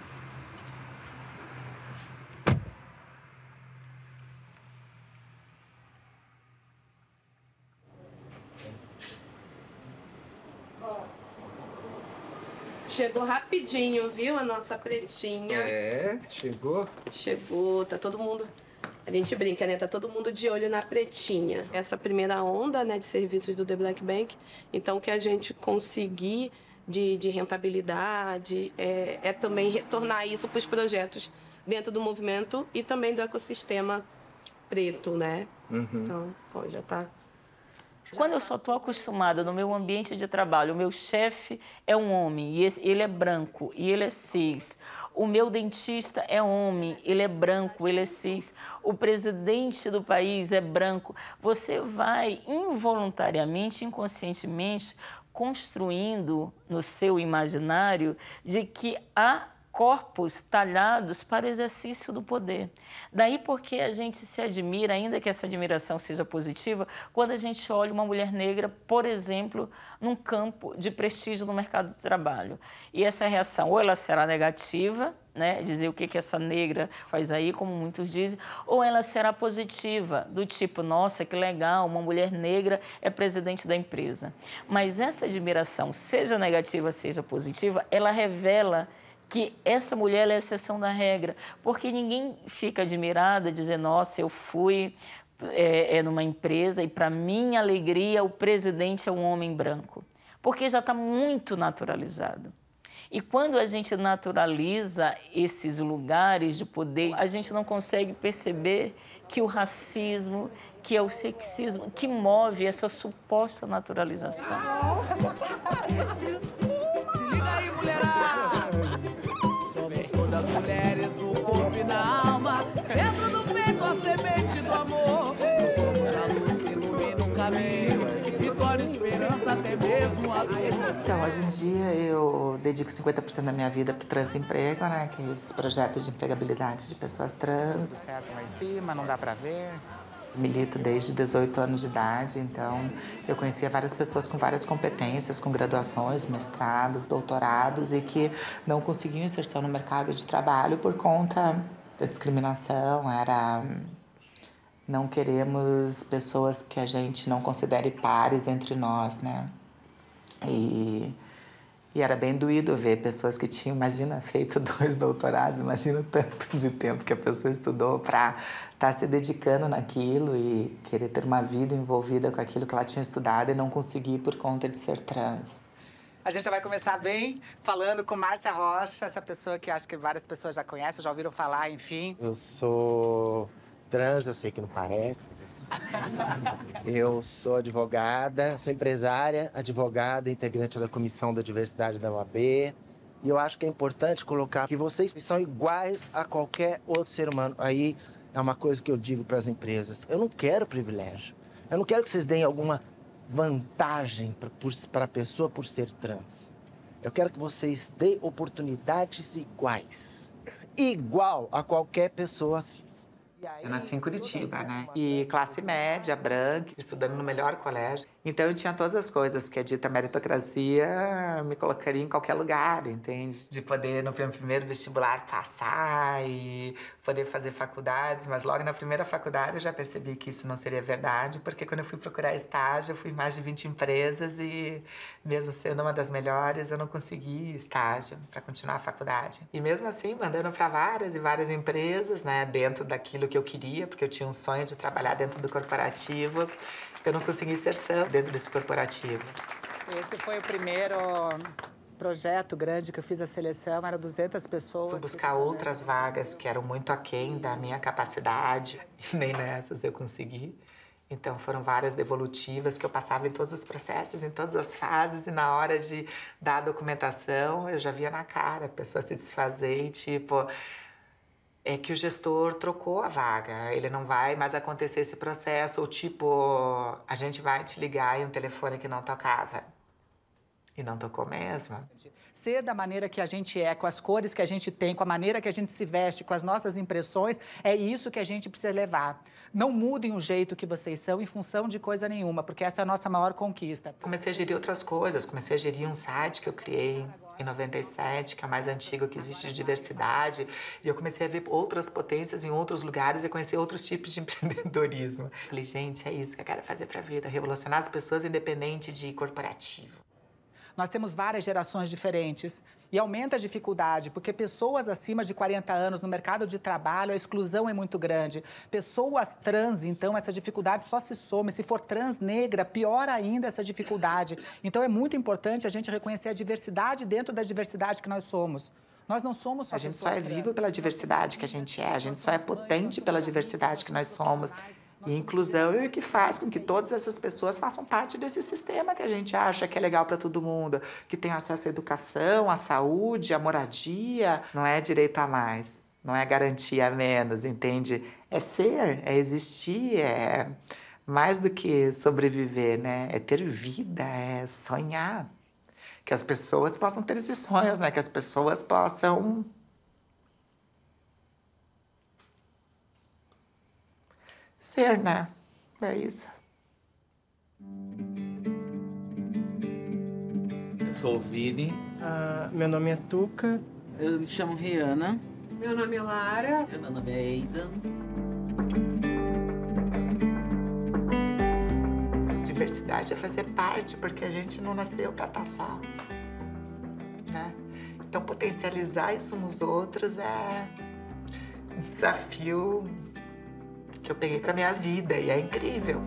Chegou rapidinho, viu, a nossa pretinha. É, chegou? Chegou, tá todo mundo... A gente brinca, né? Tá todo mundo de olho na pretinha. Essa primeira onda, né, de serviços do The Black Bank. Então, o que a gente conseguir de, de rentabilidade é, é também retornar isso para os projetos dentro do movimento e também do ecossistema preto, né? Uhum. Então, pô, já tá... Quando eu só estou acostumada no meu ambiente de trabalho, o meu chefe é um homem, e ele é branco, e ele é cis. O meu dentista é homem, ele é branco, ele é cis. O presidente do país é branco. Você vai involuntariamente, inconscientemente, construindo no seu imaginário de que há corpos talhados para o exercício do poder. Daí porque a gente se admira, ainda que essa admiração seja positiva, quando a gente olha uma mulher negra, por exemplo, num campo de prestígio no mercado de trabalho. E essa reação, ou ela será negativa, né, dizer o que, que essa negra faz aí, como muitos dizem, ou ela será positiva, do tipo, nossa, que legal, uma mulher negra é presidente da empresa. Mas essa admiração, seja negativa, seja positiva, ela revela que essa mulher é a exceção da regra, porque ninguém fica admirada, dizer, nossa, eu fui é, é, numa empresa e, para minha alegria, o presidente é um homem branco, porque já está muito naturalizado. E quando a gente naturaliza esses lugares de poder, a gente não consegue perceber que o racismo, que é o sexismo, que move essa suposta naturalização. Se liga aí, mulherada! Somos todas mulheres no corpo e na alma, dentro do peito a semente do amor. Nós somos a luz que ilumina o caminho e torna esperança até mesmo Então, hoje em dia eu dedico cinquenta por cento da minha vida para o Transemprego, né? Que é esse projeto de empregabilidade de pessoas trans. Certo lá em cima, não dá para ver. Milito desde dezoito anos de idade, então eu conhecia várias pessoas com várias competências, com graduações, mestrados, doutorados e que não conseguiam inserção no mercado de trabalho por conta da discriminação. Era não queremos pessoas que a gente não considere pares entre nós, né? E, e era bem doído ver pessoas que tinham, imagina, feito dois doutorados, imagina o tanto de tempo que a pessoa estudou para estar tá se dedicando naquilo e querer ter uma vida envolvida com aquilo que ela tinha estudado e não conseguir por conta de ser trans. A gente já vai começar bem falando com Márcia Rocha, essa pessoa que acho que várias pessoas já conhecem, já ouviram falar, enfim. Eu sou trans, eu sei que não parece. Eu sou advogada, sou empresária, advogada, integrante da Comissão da Diversidade da O A B. E eu acho que é importante colocar que vocês são iguais a qualquer outro ser humano. Aí é uma coisa que eu digo para as empresas. Eu não quero privilégio. Eu não quero que vocês deem alguma vantagem para a pessoa por ser trans. Eu quero que vocês deem oportunidades iguais. Igual a qualquer pessoa cis. Eu nasci em Curitiba, né? E classe média, branca, estudando no melhor colégio. Então eu tinha todas as coisas que a dita meritocracia me colocaria em qualquer lugar, entende? De poder, no primeiro vestibular, passar e poder fazer faculdades. Mas logo na primeira faculdade eu já percebi que isso não seria verdade, porque quando eu fui procurar estágio, eu fui em mais de vinte empresas e, mesmo sendo uma das melhores, eu não consegui estágio para continuar a faculdade. E mesmo assim, mandando para várias e várias empresas, né, dentro daquilo que eu queria, porque eu tinha um sonho de trabalhar dentro do corporativo, eu não consegui inserção dentro desse corporativo. Esse foi o primeiro projeto grande que eu fiz a seleção, eram duzentas pessoas. Fui buscar outras vagas que eram muito aquém da minha capacidade, e nem nessas eu consegui. Então foram várias devolutivas que eu passava em todos os processos, em todas as fases, e na hora de dar a documentação, eu já via na cara a pessoa se desfazer e tipo... é que o gestor trocou a vaga, ele não vai mais acontecer esse processo, ou tipo, a gente vai te ligar e um telefone que não tocava. E não tocou mesmo. Ser da maneira que a gente é, com as cores que a gente tem, com a maneira que a gente se veste, com as nossas impressões, é isso que a gente precisa levar. Não mudem o jeito que vocês são em função de coisa nenhuma, porque essa é a nossa maior conquista. Comecei a gerir outras coisas, comecei a gerir um site que eu criei em noventa e sete, que é o mais antigo que existe de diversidade, e eu comecei a ver outras potências em outros lugares e conhecer outros tipos de empreendedorismo. Falei, gente, é isso que eu quero fazer pra vida, revolucionar as pessoas independente de corporativo. Nós temos várias gerações diferentes e aumenta a dificuldade, porque pessoas acima de quarenta anos no mercado de trabalho, a exclusão é muito grande. Pessoas trans, então, essa dificuldade só se soma. Se for trans negra, pior ainda essa dificuldade. Então, é muito importante a gente reconhecer a diversidade dentro da diversidade que nós somos. Nós não somos só A gente só é vivo pela diversidade que a gente é, a gente só é potente pela diversidade que nós somos. E inclusão é o que faz com que todas essas pessoas façam parte desse sistema que a gente acha que é legal para todo mundo, que tem acesso à educação, à saúde, à moradia. Não é direito a mais, não é garantia a menos, entende? É ser, é existir, é mais do que sobreviver, né? É ter vida, é sonhar. Que as pessoas possam ter esses sonhos, né? Que as pessoas possam... ser, né? É isso. Eu sou o Vini. Uh, meu nome é Tuca. Eu me chamo Rihanna. Meu nome é Lara. Meu nome é Aidan. Diversidade é fazer parte, porque a gente não nasceu pra estar só, né? Então, potencializar isso nos outros é um desafio que eu peguei pra minha vida e é incrível.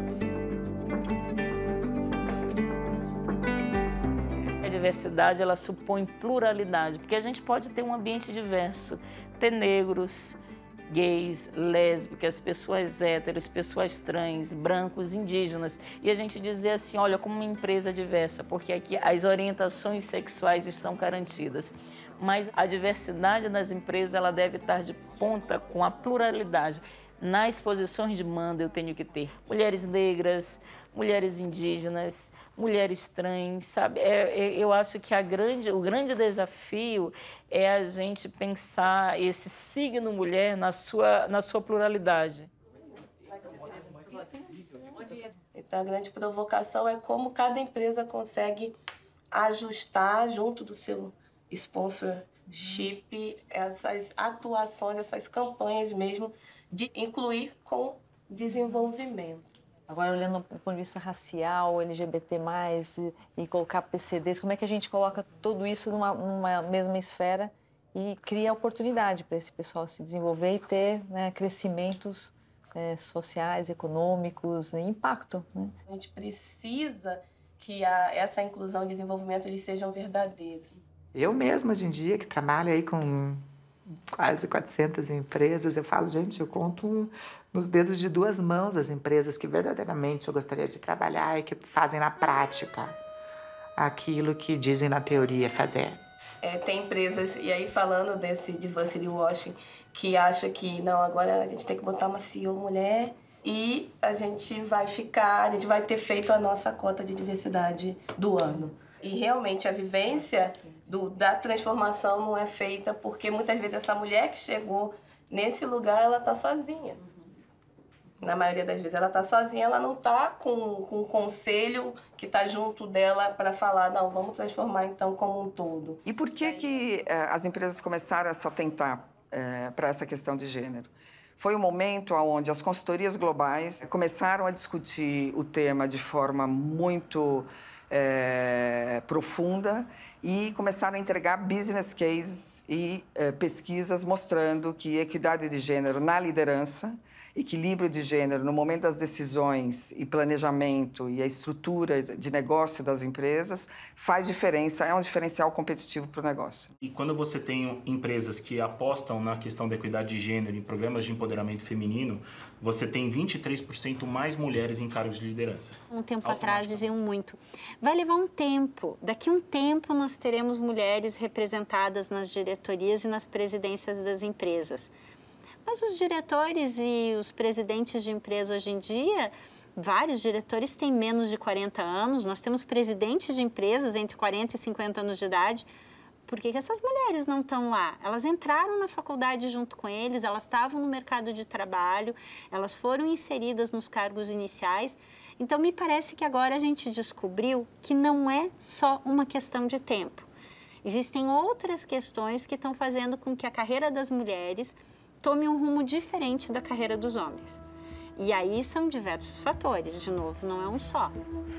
A diversidade, ela supõe pluralidade, porque a gente pode ter um ambiente diverso, ter negros, gays, lésbicas, pessoas héteros, pessoas trans, brancos, indígenas, e a gente dizer assim, olha, como uma empresa diversa, porque aqui as orientações sexuais estão garantidas. Mas a diversidade nas empresas, ela deve estar de ponta com a pluralidade. nas posições de mando eu tenho que ter mulheres negras, mulheres indígenas, mulheres trans, sabe? É, é, eu acho que a grande, o grande desafio é a gente pensar esse signo mulher na sua, na sua pluralidade. Então, a grande provocação é como cada empresa consegue ajustar junto do seu sponsorship essas atuações, essas campanhas mesmo, de incluir com desenvolvimento. Agora, olhando do ponto de vista racial, L G B T mais, e, e colocar P C Ds, como é que a gente coloca tudo isso numa, numa mesma esfera e cria oportunidade para esse pessoal se desenvolver e ter, né, crescimentos é, sociais, econômicos, né, impacto, né? A gente precisa que a, essa inclusão e desenvolvimento eles sejam verdadeiros. Eu mesma, hoje em dia, que trabalho aí com quase quatrocentas empresas, eu falo, gente, eu conto nos dedos de duas mãos as empresas que verdadeiramente eu gostaria de trabalhar e que fazem na prática aquilo que dizem na teoria fazer. É, tem empresas, e aí falando desse diversity washing, que acha que não, agora a gente tem que botar uma C E O mulher e a gente vai ficar, a gente vai ter feito a nossa cota de diversidade do ano. E realmente a vivência do, da transformação não é feita porque muitas vezes essa mulher que chegou nesse lugar, ela está sozinha. Na maioria das vezes ela está sozinha, ela não está com, com um conselho que está junto dela para falar, não, vamos transformar então como um todo. E por que que eh, as empresas começaram a se atentar eh, para essa questão de gênero? Foi um momento onde as consultorias globais começaram a discutir o tema de forma muito é, profunda e começaram a entregar business cases e é, pesquisas mostrando que equidade de gênero na liderança, equilíbrio de gênero no momento das decisões e planejamento e a estrutura de negócio das empresas faz diferença, é um diferencial competitivo para o negócio. E quando você tem empresas que apostam na questão da equidade de gênero em programas de empoderamento feminino, você tem vinte e três por cento mais mulheres em cargos de liderança. Um tempo atrás diziam muito, vai levar um tempo, daqui a um tempo nós teremos mulheres representadas nas diretorias e nas presidências das empresas. Mas os diretores e os presidentes de empresa hoje em dia, vários diretores têm menos de quarenta anos, nós temos presidentes de empresas entre quarenta e cinquenta anos de idade. Por que que essas mulheres não estão lá? Elas entraram na faculdade junto com eles, elas estavam no mercado de trabalho, elas foram inseridas nos cargos iniciais. Então, me parece que agora a gente descobriu que não é só uma questão de tempo. Existem outras questões que estão fazendo com que a carreira das mulheres tome um rumo diferente da carreira dos homens. E aí são diversos fatores, de novo, não é um só.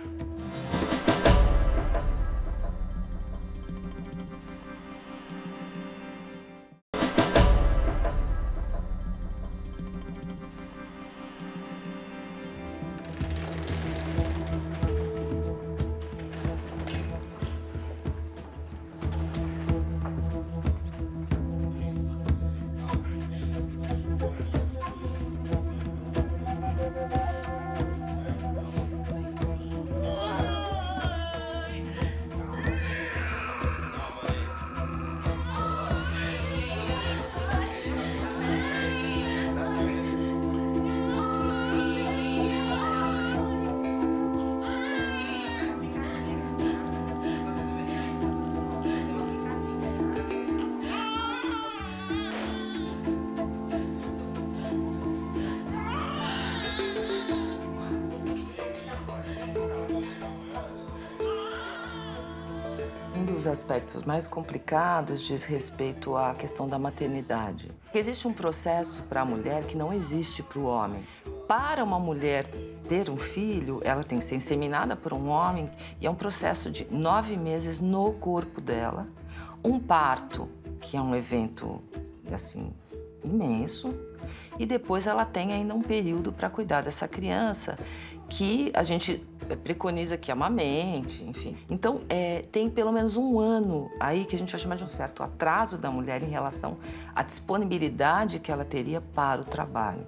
Os aspectos mais complicados diz respeito à questão da maternidade. Existe um processo para a mulher que não existe para o homem. Para uma mulher ter um filho, ela tem que ser inseminada por um homem e é um processo de nove meses no corpo dela. Um parto, que é um evento, assim, imenso. E depois ela tem ainda um período para cuidar dessa criança, que a gente preconiza que amamente, enfim. Então, é, tem pelo menos um ano aí que a gente vai chamar de um certo atraso da mulher em relação à disponibilidade que ela teria para o trabalho.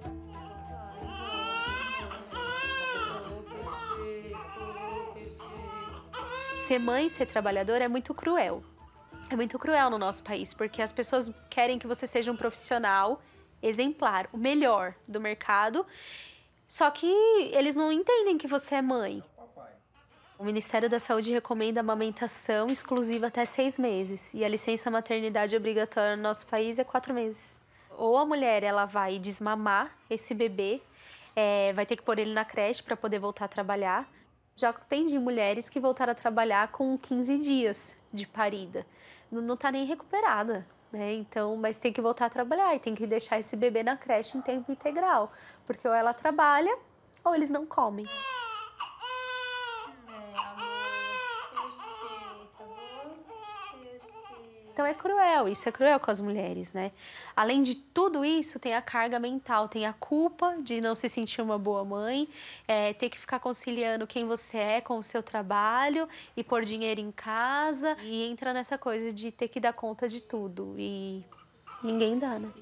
Ser mãe, ser trabalhadora é muito cruel. É muito cruel no nosso país, porque as pessoas querem que você seja um profissional exemplar, o melhor do mercado. Só que eles não entendem que você é mãe. O Ministério da Saúde recomenda amamentação exclusiva até seis meses. E a licença maternidade obrigatória no nosso país é quatro meses. Ou a mulher ela vai desmamar esse bebê, é, vai ter que pôr ele na creche para poder voltar a trabalhar. Já atendi mulheres que voltaram a trabalhar com quinze dias de parida. Não está nem recuperada, né? Então, mas tem que voltar a trabalhar e tem que deixar esse bebê na creche em tempo integral. Porque ou ela trabalha ou eles não comem. Então é cruel, isso é cruel com as mulheres, né? Além de tudo isso, tem a carga mental, tem a culpa de não se sentir uma boa mãe, é, ter que ficar conciliando quem você é com o seu trabalho e pôr dinheiro em casa. E entra nessa coisa de ter que dar conta de tudo e ninguém dá, né?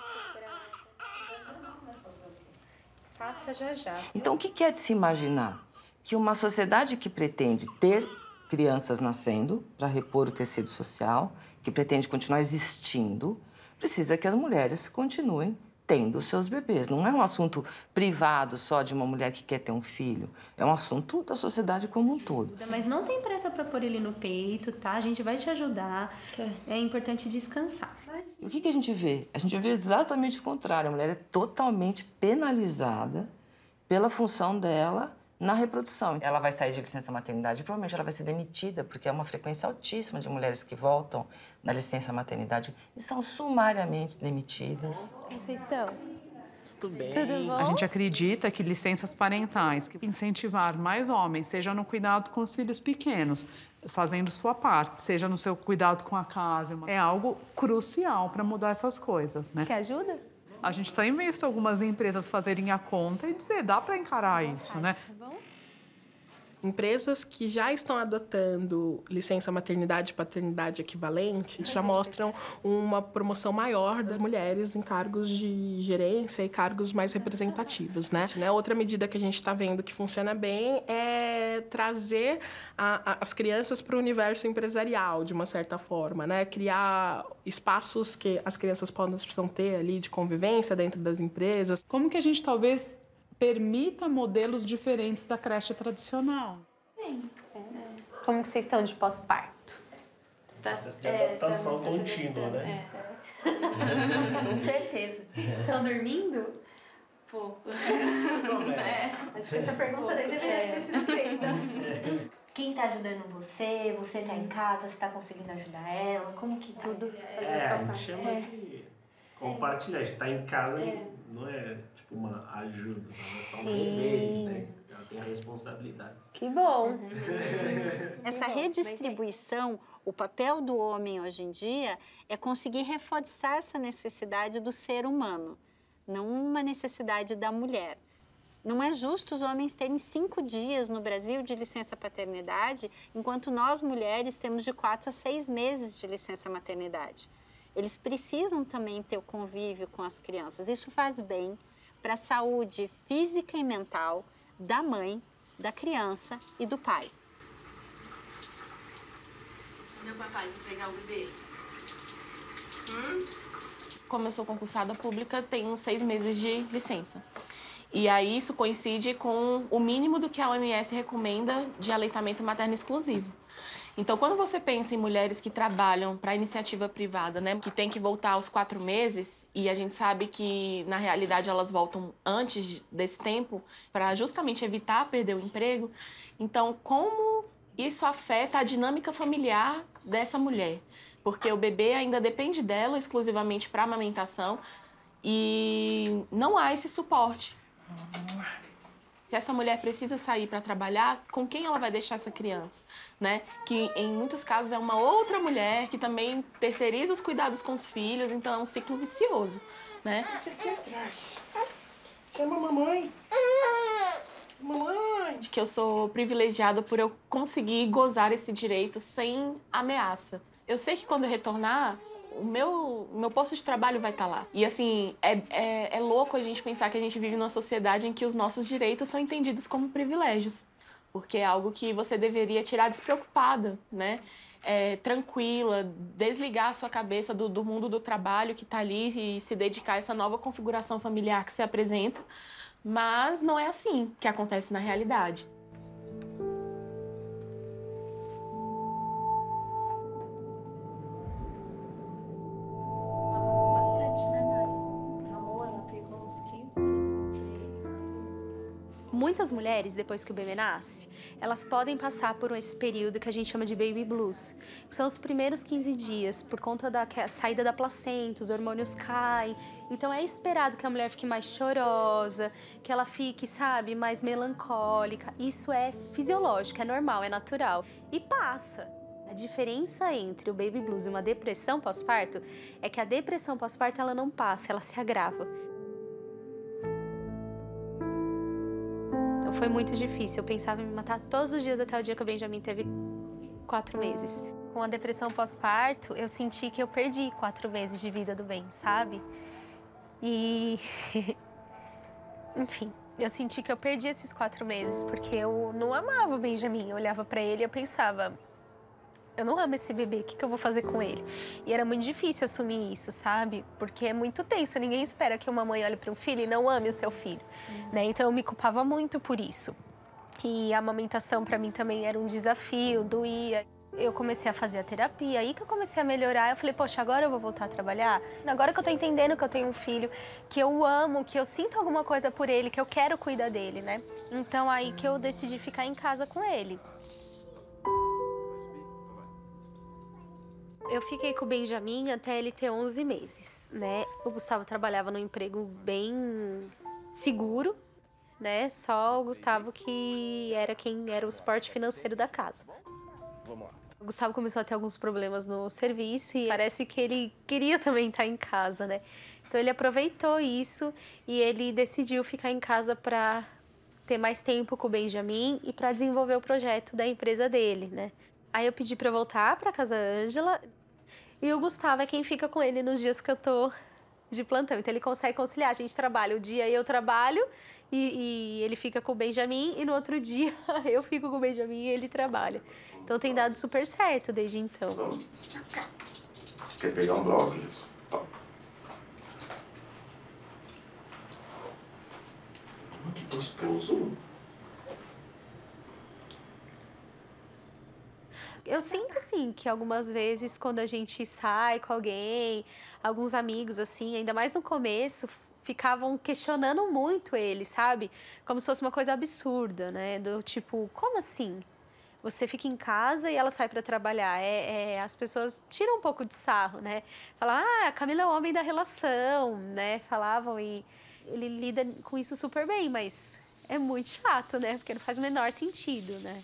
Passa já já. Então, o que é de se imaginar? Que uma sociedade que pretende ter crianças nascendo para repor o tecido social, que pretende continuar existindo, precisa que as mulheres continuem tendo seus bebês. Não é um assunto privado só de uma mulher que quer ter um filho. É um assunto da sociedade como um todo. Mas não tem pressa para pôr ele no peito, tá? A gente vai te ajudar. É importante descansar. E o que, que a gente vê? A gente vê exatamente o contrário. A mulher é totalmente penalizada pela função dela na reprodução. Ela vai sair de licença maternidade e provavelmente ela vai ser demitida, porque é uma frequência altíssima de mulheres que voltam na licença maternidade e são sumariamente demitidas. Como vocês estão? Tudo bem. Tudo bom? A gente acredita que licenças parentais, que incentivar mais homens, seja no cuidado com os filhos pequenos, fazendo sua parte, seja no seu cuidado com a casa, é algo crucial para mudar essas coisas, né? Quer ajuda? A gente tem visto algumas empresas fazerem a conta e dizer, dá para encarar isso, né? Empresas que já estão adotando licença maternidade e paternidade equivalente já mostram uma promoção maior das mulheres em cargos de gerência e cargos mais representativos, né? Outra medida que a gente está vendo que funciona bem é trazer a, a, as crianças para o universo empresarial, de uma certa forma, né? Criar espaços que as crianças possam ter ali de convivência dentro das empresas. Como que a gente talvez permita modelos diferentes da creche tradicional? Bem, como que vocês estão de pós-parto? Processo de adaptação é, contínua, né? É. Com certeza. Estão dormindo? Pouco. É. Acho que essa pergunta dele deveria ter sido feita. Quem está ajudando você? Você está em casa? Você está conseguindo ajudar ela? Como que tudo? Fazer é, a sua parte. Chama é. de compartilhar. A gente está em casa é. não é tipo uma ajuda, são deveres, né? Ela tem a responsabilidade. Que bom! Essa redistribuição, o papel do homem hoje em dia é conseguir reforçar essa necessidade do ser humano, não uma necessidade da mulher. Não é justo os homens terem cinco dias no Brasil de licença paternidade, enquanto nós, mulheres, temos de quatro a seis meses de licença maternidade. Eles precisam também ter o convívio com as crianças. Isso faz bem para a saúde física e mental da mãe, da criança e do pai. Meu papai pegar o bebê. Hum? Como eu sou concursada pública, tenho seis meses de licença. E aí isso coincide com o mínimo do que a O M S recomenda de aleitamento materno exclusivo. Então, quando você pensa em mulheres que trabalham para iniciativa privada, né, que tem que voltar aos quatro meses, e a gente sabe que, na realidade, elas voltam antes desse tempo, para justamente evitar perder o emprego, então, como isso afeta a dinâmica familiar dessa mulher? Porque o bebê ainda depende dela exclusivamente para a amamentação e não há esse suporte. Se essa mulher precisa sair para trabalhar, com quem ela vai deixar essa criança? Né? Que, em muitos casos, é uma outra mulher que também terceiriza os cuidados com os filhos, então é um ciclo vicioso. Né? Aqui atrás. Chama a mamãe. Mamãe. Que eu sou privilegiada por eu conseguir gozar esse direito sem ameaça. Eu sei que quando eu retornar, o meu, meu posto de trabalho vai estar lá. E, assim, é, é, é louco a gente pensar que a gente vive numa sociedade em que os nossos direitos são entendidos como privilégios. Porque é algo que você deveria tirar despreocupada, né? é, tranquila, desligar a sua cabeça do, do mundo do trabalho que está ali e se dedicar a essa nova configuração familiar que se apresenta. Mas não é assim que acontece na realidade. Muitas mulheres, depois que o bebê nasce, elas podem passar por esse período que a gente chama de baby blues, que são os primeiros quinze dias, por conta da saída da placenta, os hormônios caem. Então é esperado que a mulher fique mais chorosa, que ela fique, sabe, mais melancólica. Isso é fisiológico, é normal, é natural. E passa. A diferença entre o baby blues e uma depressão pós-parto é que a depressão pós-parto ela não passa, ela se agrava. Foi muito difícil, eu pensava em me matar todos os dias até o dia que o Benjamin teve quatro meses. Com a depressão pós-parto, eu senti que eu perdi quatro meses de vida do Ben, sabe? E... Enfim, eu senti que eu perdi esses quatro meses, porque eu não amava o Benjamin. Eu olhava pra ele e eu pensava, eu não amo esse bebê, o que, que eu vou fazer com ele? E era muito difícil assumir isso, sabe? Porque é muito tenso, ninguém espera que uma mãe olhe para um filho e não ame o seu filho, uhum. né? Então eu me culpava muito por isso. E a amamentação para mim também era um desafio, doía. Eu comecei a fazer a terapia, aí que eu comecei a melhorar, eu falei, poxa, agora eu vou voltar a trabalhar? Agora que eu tô entendendo que eu tenho um filho, que eu amo, que eu sinto alguma coisa por ele, que eu quero cuidar dele, né? Então aí que eu decidi ficar em casa com ele. Eu fiquei com o Benjamin até ele ter onze meses, né? O Gustavo trabalhava num emprego bem seguro, né? Só o Gustavo que era quem era o suporte financeiro da casa. Vamos lá. O Gustavo começou a ter alguns problemas no serviço e parece que ele queria também estar em casa, né? Então ele aproveitou isso e ele decidiu ficar em casa para ter mais tempo com o Benjamin e para desenvolver o projeto da empresa dele, né? Aí eu pedi para voltar para casa Ângela e o Gustavo é quem fica com ele nos dias que eu tô de plantão. Então ele consegue conciliar, a gente trabalha o dia eu trabalho e, e ele fica com o Benjamin e no outro dia eu fico com o Benjamin e ele trabalha. Então tem dado super certo desde então. Quer pegar um brócolis? Top. Que gostoso. Eu sinto, assim, que algumas vezes quando a gente sai com alguém, alguns amigos, assim, ainda mais no começo, ficavam questionando muito ele, sabe? Como se fosse uma coisa absurda, né? Do tipo, como assim? Você fica em casa e ela sai para trabalhar. É, é, as pessoas tiram um pouco de sarro, né? Falam, ah, a Camila é o homem da relação, né? Falavam e ele lida com isso super bem, mas é muito chato, né? Porque não faz o menor sentido, né?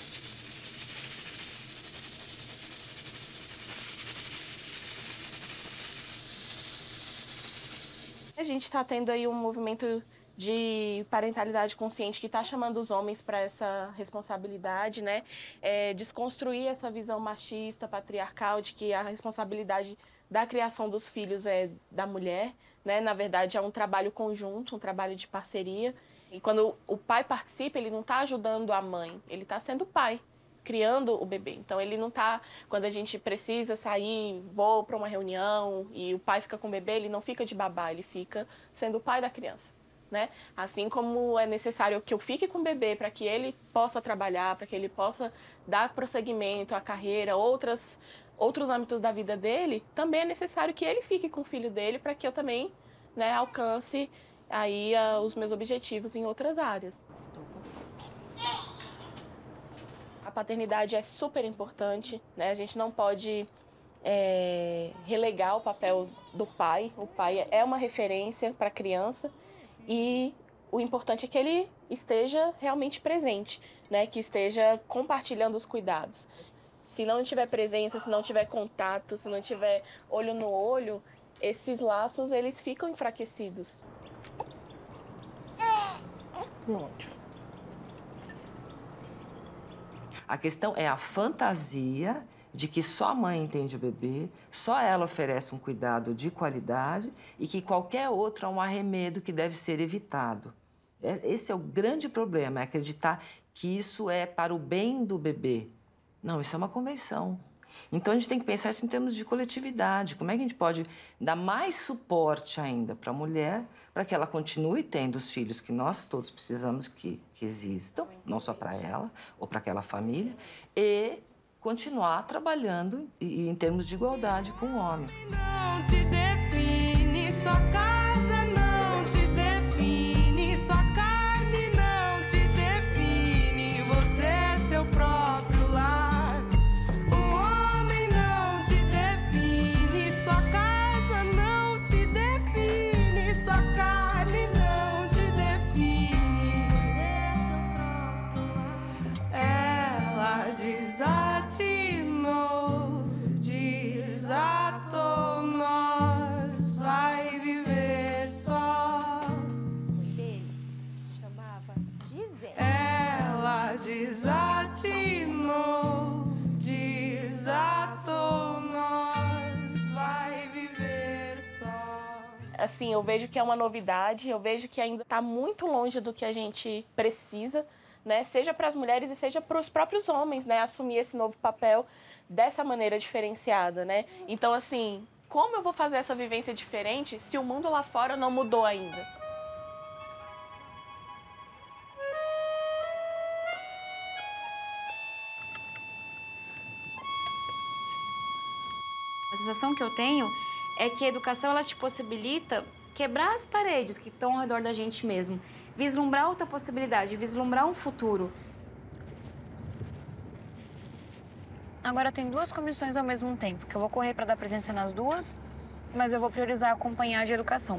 A gente está tendo aí um movimento de parentalidade consciente que está chamando os homens para essa responsabilidade, né? É, desconstruir essa visão machista, patriarcal, de que a responsabilidade da criação dos filhos é da mulher, né? Na verdade, é um trabalho conjunto, um trabalho de parceria. E quando o pai participa, ele não está ajudando a mãe, ele está sendo pai, criando o bebê. Então, ele não está... Quando a gente precisa sair, vou para uma reunião e o pai fica com o bebê, ele não fica de babá, ele fica sendo o pai da criança, né? Assim como é necessário que eu fique com o bebê para que ele possa trabalhar, para que ele possa dar prosseguimento à carreira, outras, outros âmbitos da vida dele, também é necessário que ele fique com o filho dele para que eu também, né, alcance aí uh, os meus objetivos em outras áreas. Estou com fome. A paternidade é super importante, né? A gente não pode é, relegar o papel do pai. O pai é uma referência para a criança e o importante é que ele esteja realmente presente, né? Que esteja compartilhando os cuidados. Se não tiver presença, se não tiver contato, se não tiver olho no olho, esses laços eles ficam enfraquecidos. Pronto. A questão é a fantasia de que só a mãe entende o bebê, só ela oferece um cuidado de qualidade e que qualquer outro é um arremedo que deve ser evitado. Esse é o grande problema, é acreditar que isso é para o bem do bebê. Não, isso é uma convenção. Então, a gente tem que pensar isso em termos de coletividade. Como é que a gente pode dar mais suporte ainda para a mulher, para que ela continue tendo os filhos que nós todos precisamos que, que existam, não só para ela ou para aquela família, e continuar trabalhando em, em termos de igualdade com o homem. Não te define, sua casa não te define, sua carne não te define, você é seu próprio lar. O homem não te define, sua casa não te define, sua carne não te define, você é seu próprio lar. Ela desatinou, desatou, nós vai viver só. Dele chamava Gisele. Ela desatinou, desatou, nós vai viver só. Assim, eu vejo que é uma novidade, eu vejo que ainda está muito longe do que a gente precisa, né? Seja para as mulheres e seja para os próprios homens, né? Assumir esse novo papel dessa maneira diferenciada, né? Então, assim, como eu vou fazer essa vivência diferente se o mundo lá fora não mudou ainda? A sensação que eu tenho é que a educação ela te possibilita quebrar as paredes que estão ao redor da gente mesmo, vislumbrar outra possibilidade, vislumbrar um futuro. Agora tem duas comissões ao mesmo tempo, que eu vou correr para dar presença nas duas, mas eu vou priorizar acompanhar de educação.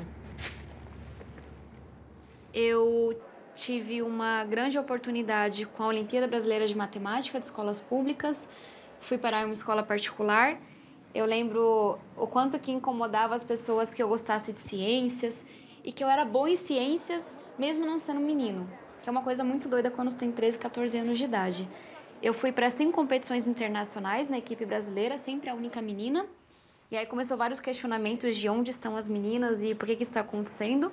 Eu tive uma grande oportunidade com a Olimpíada Brasileira de Matemática de Escolas Públicas, fui parar em uma escola particular. Eu lembro o quanto que incomodava as pessoas que eu gostasse de ciências e que eu era boa em ciências, mesmo não sendo menino, que é uma coisa muito doida quando você tem treze, quatorze anos de idade. Eu fui para cinco competições internacionais na equipe brasileira, sempre a única menina, e aí começou vários questionamentos de onde estão as meninas e por que que isso está acontecendo.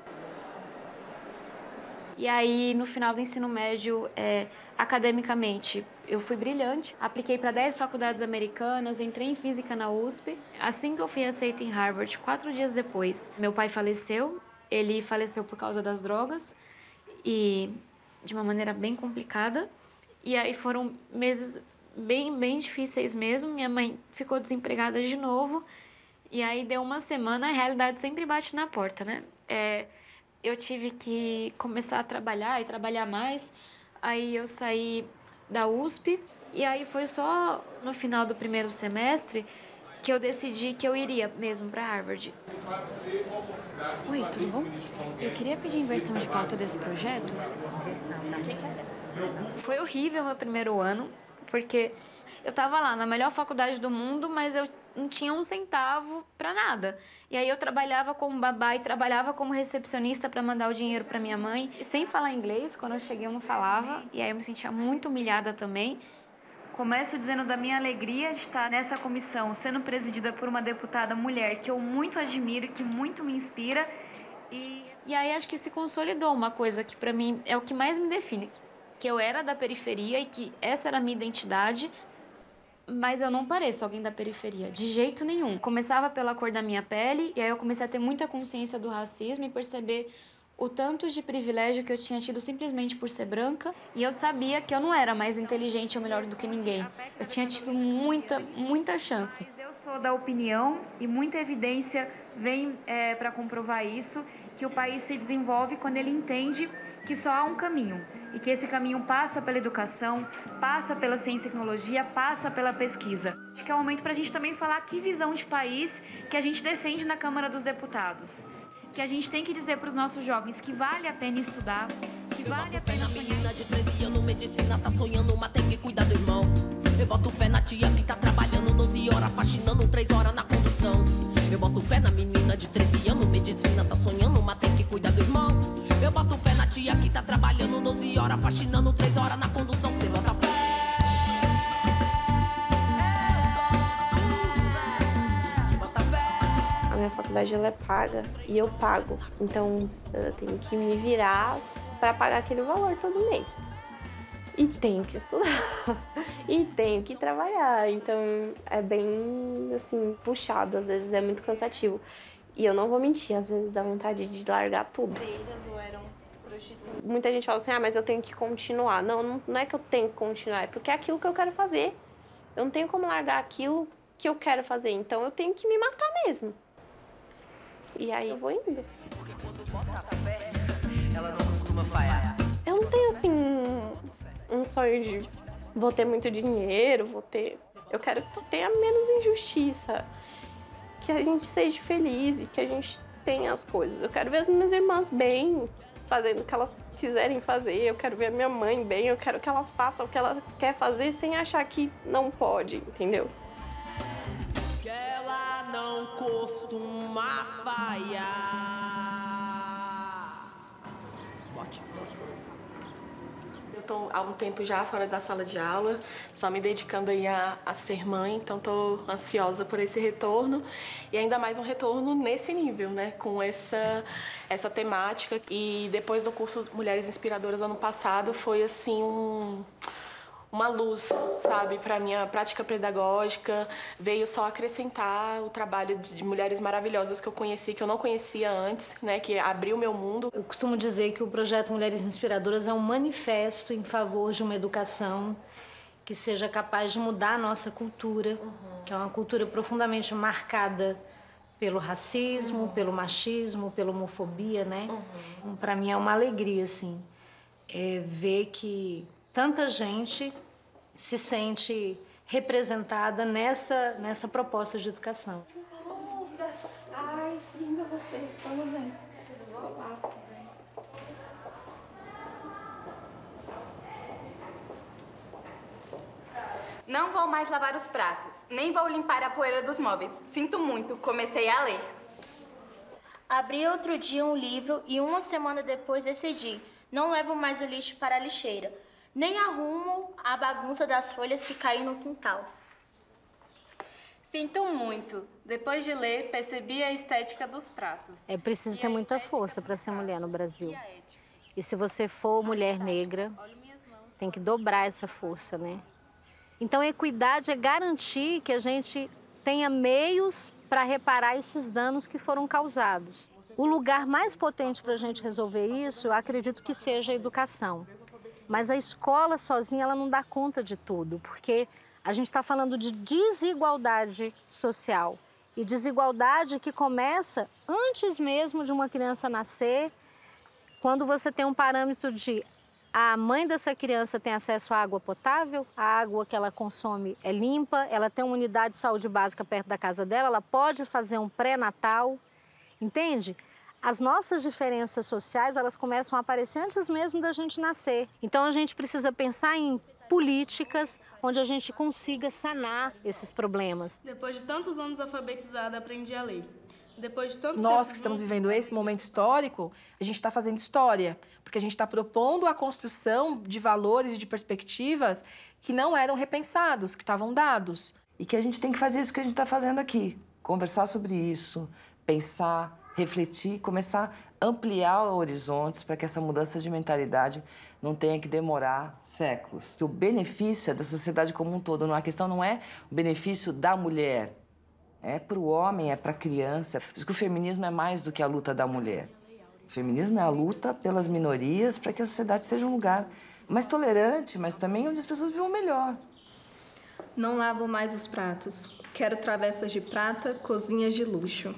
E aí, no final do ensino médio, é, academicamente, eu fui brilhante. Apliquei para dez faculdades americanas, entrei em física na U S P. Assim que eu fui aceita em Harvard, quatro dias depois, meu pai faleceu. Ele faleceu por causa das drogas e de uma maneira bem complicada. E aí foram meses bem, bem difíceis mesmo. Minha mãe ficou desempregada de novo. E aí deu uma semana, a realidade sempre bate na porta, né? É, eu tive que começar a trabalhar e trabalhar mais. Aí eu saí da U S P e aí foi só no final do primeiro semestre que eu decidi que eu iria mesmo para Harvard. Oi, tudo bom? Eu queria pedir inversão de pauta desse projeto. O que que é? Foi horrível meu primeiro ano, porque eu tava lá na melhor faculdade do mundo, mas eu não tinha um centavo para nada. E aí eu trabalhava como babá e trabalhava como recepcionista para mandar o dinheiro para minha mãe. E sem falar inglês, quando eu cheguei eu não falava, e aí eu me sentia muito humilhada também. Começo dizendo da minha alegria de estar nessa comissão, sendo presidida por uma deputada mulher que eu muito admiro e que muito me inspira. E, e aí acho que se consolidou uma coisa que para mim é o que mais me define, que eu era da periferia e que essa era a minha identidade, mas eu não pareço alguém da periferia, de jeito nenhum. Começava pela cor da minha pele, e aí eu comecei a ter muita consciência do racismo e perceber o tanto de privilégio que eu tinha tido simplesmente por ser branca, e eu sabia que eu não era mais inteligente ou melhor do que ninguém. Eu tinha tido muita, muita chance. Eu sou da opinião, e muita evidência vem é, para comprovar isso, que o país se desenvolve quando ele entende que só há um caminho, e que esse caminho passa pela educação, passa pela ciência e tecnologia, passa pela pesquisa. Acho que é o momento para a gente também falar que visão de país que a gente defende na Câmara dos Deputados. Que a gente tem que dizer para os nossos jovens que vale a pena estudar, que vale a pena sonhar. Menina de treze anos, medicina, tá sonhando, mas tem que cuidar do irmão. Eu boto fé na tia que tá trabalhando doze horas, faxinando três horas na condução. Eu boto fé na menina de treze anos, medicina, tá sonhando, mas tem que cuidar do irmão. Eu boto fé na tia que tá trabalhando doze horas, faxinando três horas na condução. Você bota fé. A minha faculdade ela é paga e eu pago, então eu tenho que me virar para pagar aquele valor todo mês. E tenho que estudar. E tenho que trabalhar. Então é bem, assim, puxado. Às vezes é muito cansativo. E eu não vou mentir, às vezes dá vontade de largar tudo. Ou eram prostitutas? Muita gente fala assim, ah, mas eu tenho que continuar. Não, não, não é que eu tenho que continuar, é porque é aquilo que eu quero fazer. Eu não tenho como largar aquilo que eu quero fazer, então eu tenho que me matar mesmo. E aí eu vou indo. Ela não costuma falhar. Eu não tenho, assim, um sonho de vou ter muito dinheiro, vou ter... Eu quero que tenha menos injustiça, que a gente seja feliz e que a gente tenha as coisas. Eu quero ver as minhas irmãs bem, fazendo o que elas quiserem fazer. Eu quero ver a minha mãe bem, eu quero que ela faça o que ela quer fazer sem achar que não pode, entendeu? Que ela não costuma falhar. Eu tô há um tempo já fora da sala de aula, só me dedicando aí a, a ser mãe, então tô ansiosa por esse retorno e ainda mais um retorno nesse nível, né, com essa, essa temática. E depois do curso Mulheres Inspiradoras ano passado foi assim um... uma luz, sabe, para minha prática pedagógica, veio só acrescentar o trabalho de mulheres maravilhosas que eu conheci, que eu não conhecia antes, né, que abriu meu mundo. Eu costumo dizer que o projeto Mulheres Inspiradoras é um manifesto em favor de uma educação que seja capaz de mudar a nossa cultura, uhum. que é uma cultura profundamente marcada pelo racismo, uhum. pelo machismo, pela homofobia, né? Uhum. Para mim é uma alegria, assim, é ver que tanta gente se sente representada nessa, nessa proposta de educação. Ai, linda você. Vamos ver. Olá, tudo bem? Não vou mais lavar os pratos, nem vou limpar a poeira dos móveis. Sinto muito, comecei a ler. Abri outro dia um livro e uma semana depois decidi, não levo mais o lixo para a lixeira. Nem arrumo a bagunça das folhas que caem no quintal. Sinto muito. Depois de ler, percebi a estética dos pratos. É preciso ter muita força para ser mulher no Brasil. E se você for mulher negra, tem que dobrar essa força, né? Então, equidade é garantir que a gente tenha meios para reparar esses danos que foram causados. O lugar mais potente para a gente resolver isso, eu acredito que seja a educação. Mas a escola sozinha ela não dá conta de tudo, porque a gente está falando de desigualdade social. E desigualdade que começa antes mesmo de uma criança nascer, quando você tem um parâmetro de a mãe dessa criança tem acesso à água potável, a água que ela consome é limpa, ela tem uma unidade de saúde básica perto da casa dela, ela pode fazer um pré-natal, entende? As nossas diferenças sociais, elas começam a aparecer antes mesmo da gente nascer. Então, a gente precisa pensar em políticas onde a gente consiga sanar esses problemas. Depois de tantos anos alfabetizada, aprendi a ler. Depois de tanto Nós tempo que estamos juntos, vivendo esse momento histórico, a gente está fazendo história, porque a gente está propondo a construção de valores e de perspectivas que não eram repensados, que estavam dados. E que a gente tem que fazer isso que a gente está fazendo aqui. Conversar sobre isso, pensar, refletir, começar a ampliar horizontes para que essa mudança de mentalidade não tenha que demorar séculos. Que o benefício é da sociedade como um todo. A questão não é o benefício da mulher, é para o homem, é para a criança. Por isso que o feminismo é mais do que a luta da mulher. O feminismo é a luta pelas minorias para que a sociedade seja um lugar mais tolerante, mas também onde as pessoas vivam melhor. Não lavo mais os pratos. Quero travessas de prata, cozinhas de luxo.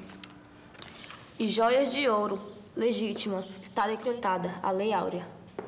E joias de ouro, legítimas, está decretada a Lei Áurea.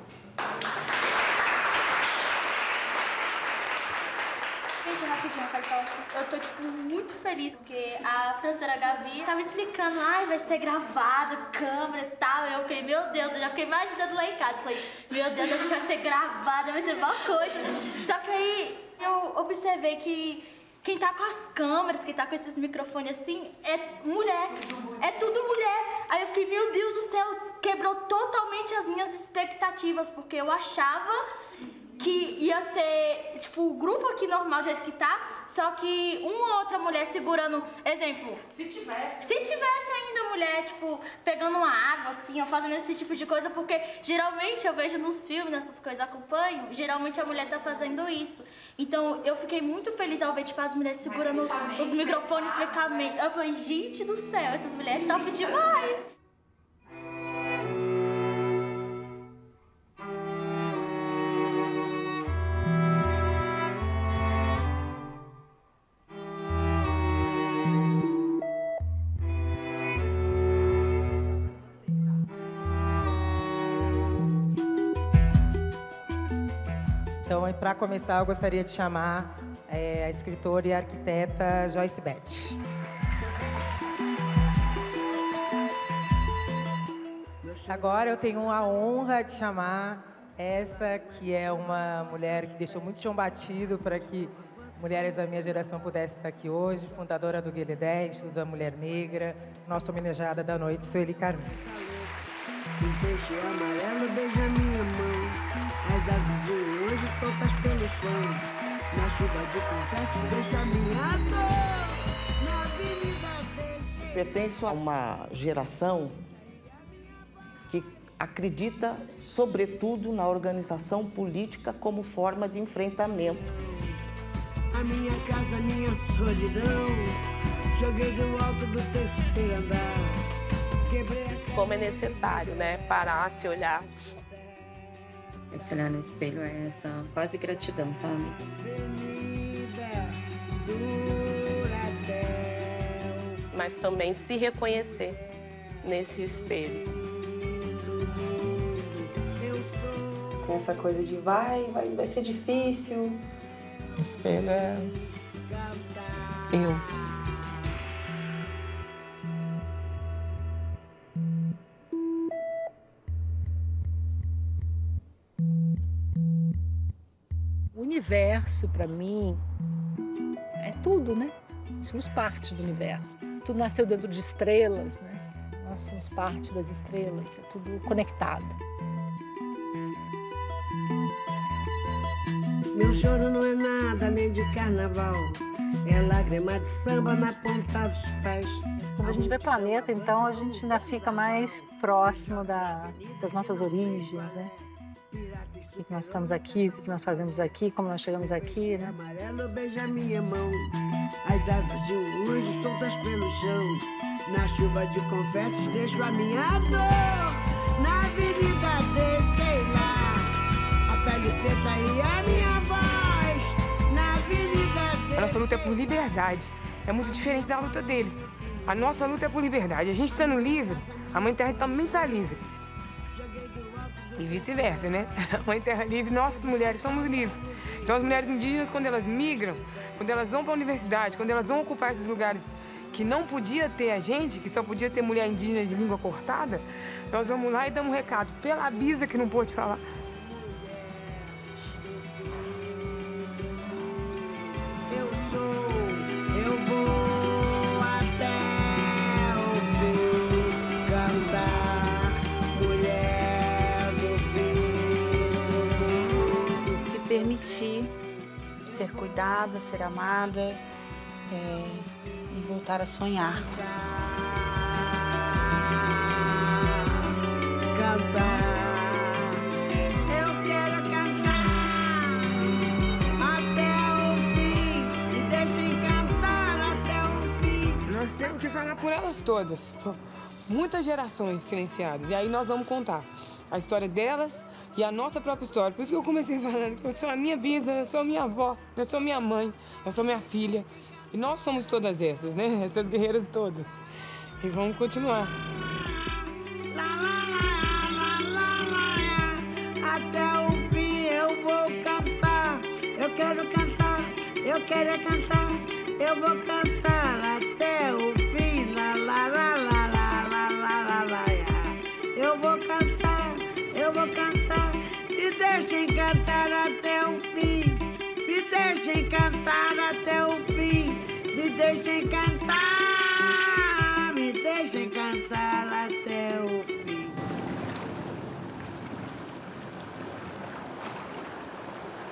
Gente, rapidinho, eu quero falar que eu tô, tipo, muito feliz, porque a professora Gabi tava explicando, ai, vai ser gravada, câmera e tal. Eu fiquei, meu Deus, eu já fiquei imaginando lá em casa. Falei, meu Deus, a gente vai ser gravada, vai ser uma coisa. Só que aí eu observei que quem tá com as câmeras, quem tá com esses microfones assim, é mulher. É tudo mulher. Aí eu fiquei, meu Deus do céu, quebrou totalmente as minhas expectativas, porque eu achava que ia ser, tipo, o grupo aqui normal, do jeito que tá, só que uma ou outra mulher segurando, exemplo... Se tivesse. Se tivesse ainda mulher, tipo, pegando uma água, assim, ó, fazendo esse tipo de coisa, porque geralmente eu vejo nos filmes, nessas coisas, acompanho, geralmente a mulher tá fazendo isso. Então, eu fiquei muito feliz ao ver, tipo, as mulheres segurando os microfones, explicamento. Eu falei, gente do céu, essas mulheres top demais! Então, para começar, eu gostaria de chamar é, a escritora e arquiteta Joyce Beth. Agora eu tenho a honra de chamar essa que é uma mulher que deixou muito chão batido para que mulheres da minha geração pudessem estar aqui hoje, fundadora do Guilherme, Instituto da Mulher Negra, nossa homenageada da noite, Sueli Carneiro. Um peixe amarelo beija minha mão, as asas de hoje soltas pelo chão, na chuva de confetes deixo a minha dor, na avenida deixei... Pertenço a uma geração que acredita, sobretudo, na organização política como forma de enfrentamento. A minha casa, minha solidão, joguei do alto do terceiro andar. Como é necessário, né? Parar, se olhar. Esse olhar no espelho é essa quase gratidão, sabe? Mas também se reconhecer nesse espelho. Com essa coisa de vai, vai, vai ser difícil. O espelho é eu. O universo, para mim, é tudo, né? Somos parte do universo. Tudo nasceu dentro de estrelas, né? Nós somos parte das estrelas, é tudo conectado. Meu choro não é nada, nem de carnaval. É lágrima de samba na ponta dos pés. Quando a gente vê planeta, então, a gente ainda fica mais próximo da, das nossas origens, né? O que nós estamos aqui, o que nós fazemos aqui, como nós chegamos aqui, né? Amarelo beija minha mão, as asas de um urso soltas pelo chão. Na chuva de confetes deixo a minha dor, na avenida deixei lá a pele preta e a minha voz. Na avenida deixei... A nossa luta é por liberdade, é muito diferente da luta deles. A nossa luta é por liberdade, a gente estando livre, a Mãe Terra também está livre. E vice-versa, né? A Mãe Terra livre, nós, mulheres, somos livres. Então, as mulheres indígenas, quando elas migram, quando elas vão para a universidade, quando elas vão ocupar esses lugares que não podia ter a gente, que só podia ter mulher indígena de língua cortada, nós vamos lá e damos um recado pela Bisa, que não pôde falar. Eu sou, eu vou até o fim cantar, mulher do fim do mundo. Se permitir ser cuidada, ser amada, é, e voltar a sonhar. Cantar, eu quero cantar até o fim, me deixem cantar até o fim. Nós temos que falar por elas todas, por muitas gerações silenciadas, e aí nós vamos contar a história delas e a nossa própria história. Por isso que eu comecei falando que eu sou a minha bisa, eu sou a minha avó, eu sou minha mãe, eu sou minha filha. E nós somos todas essas, né? Essas guerreiras todas. E vamos continuar. Até o fim eu vou cantar, eu quero cantar, eu quero cantar, eu vou cantar até o fim. La, la, la, la, la, la, la, la, la. Eu vou cantar, eu vou cantar, me deixem cantar até o fim, me deixem cantar até o fim, me deixem cantar, me deixem cantar até o fim.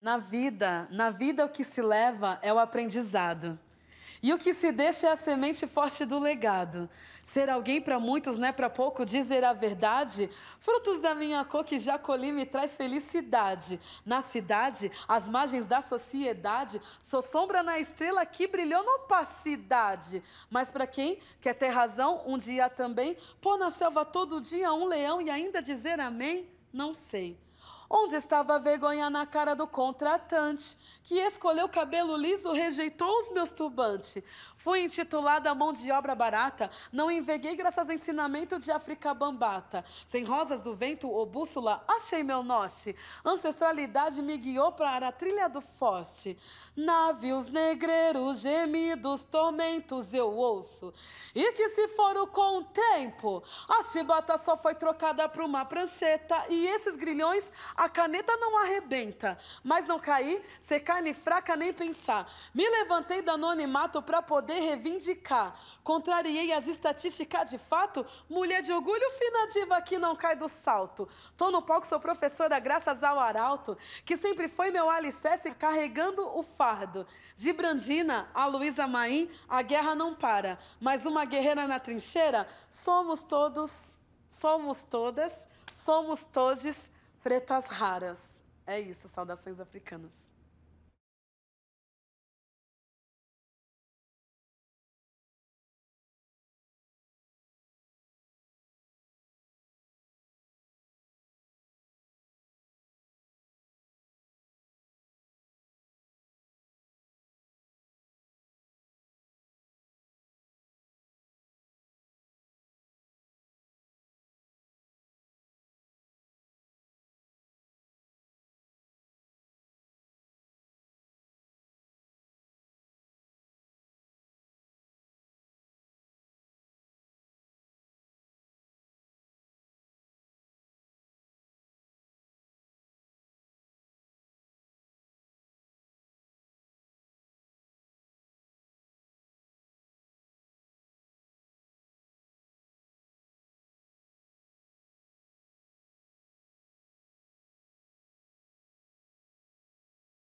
Na vida, na vida o que se leva é o aprendizado. E o que se deixa é a semente forte do legado. Ser alguém para muitos não é para pouco, dizer a verdade. Frutos da minha cor que já colhi me traz felicidade. Na cidade, às margens da sociedade, sou sombra na estrela que brilhou na opacidade. Mas para quem quer ter razão, um dia também, pôr na selva todo dia um leão e ainda dizer amém, não sei. Onde estava a vergonha na cara do contratante, que escolheu cabelo liso, rejeitou os meus turbantes. Fui intitulada mão de obra barata, não enveguei graças ao ensinamento de África Bambata. Sem rosas do vento ou bússola, achei meu norte. Ancestralidade me guiou para a trilha do forte. Navios negreiros, gemidos, tormentos eu ouço. E que se for o contempo, a chibata só foi trocada por uma prancheta e esses grilhões a caneta não arrebenta, mas não caí, ser carne fraca nem pensar. Me levantei do anonimato para poder reivindicar. Contrariei as estatísticas de fato, mulher de orgulho fina diva que não cai do salto. Tô no palco, sou professora graças ao arauto, que sempre foi meu alicerce carregando o fardo. De Brandina a Luísa Maim, a guerra não para, mas uma guerreira na trincheira, somos todos, somos todas, somos todes, pretas raras. É isso, saudações africanas.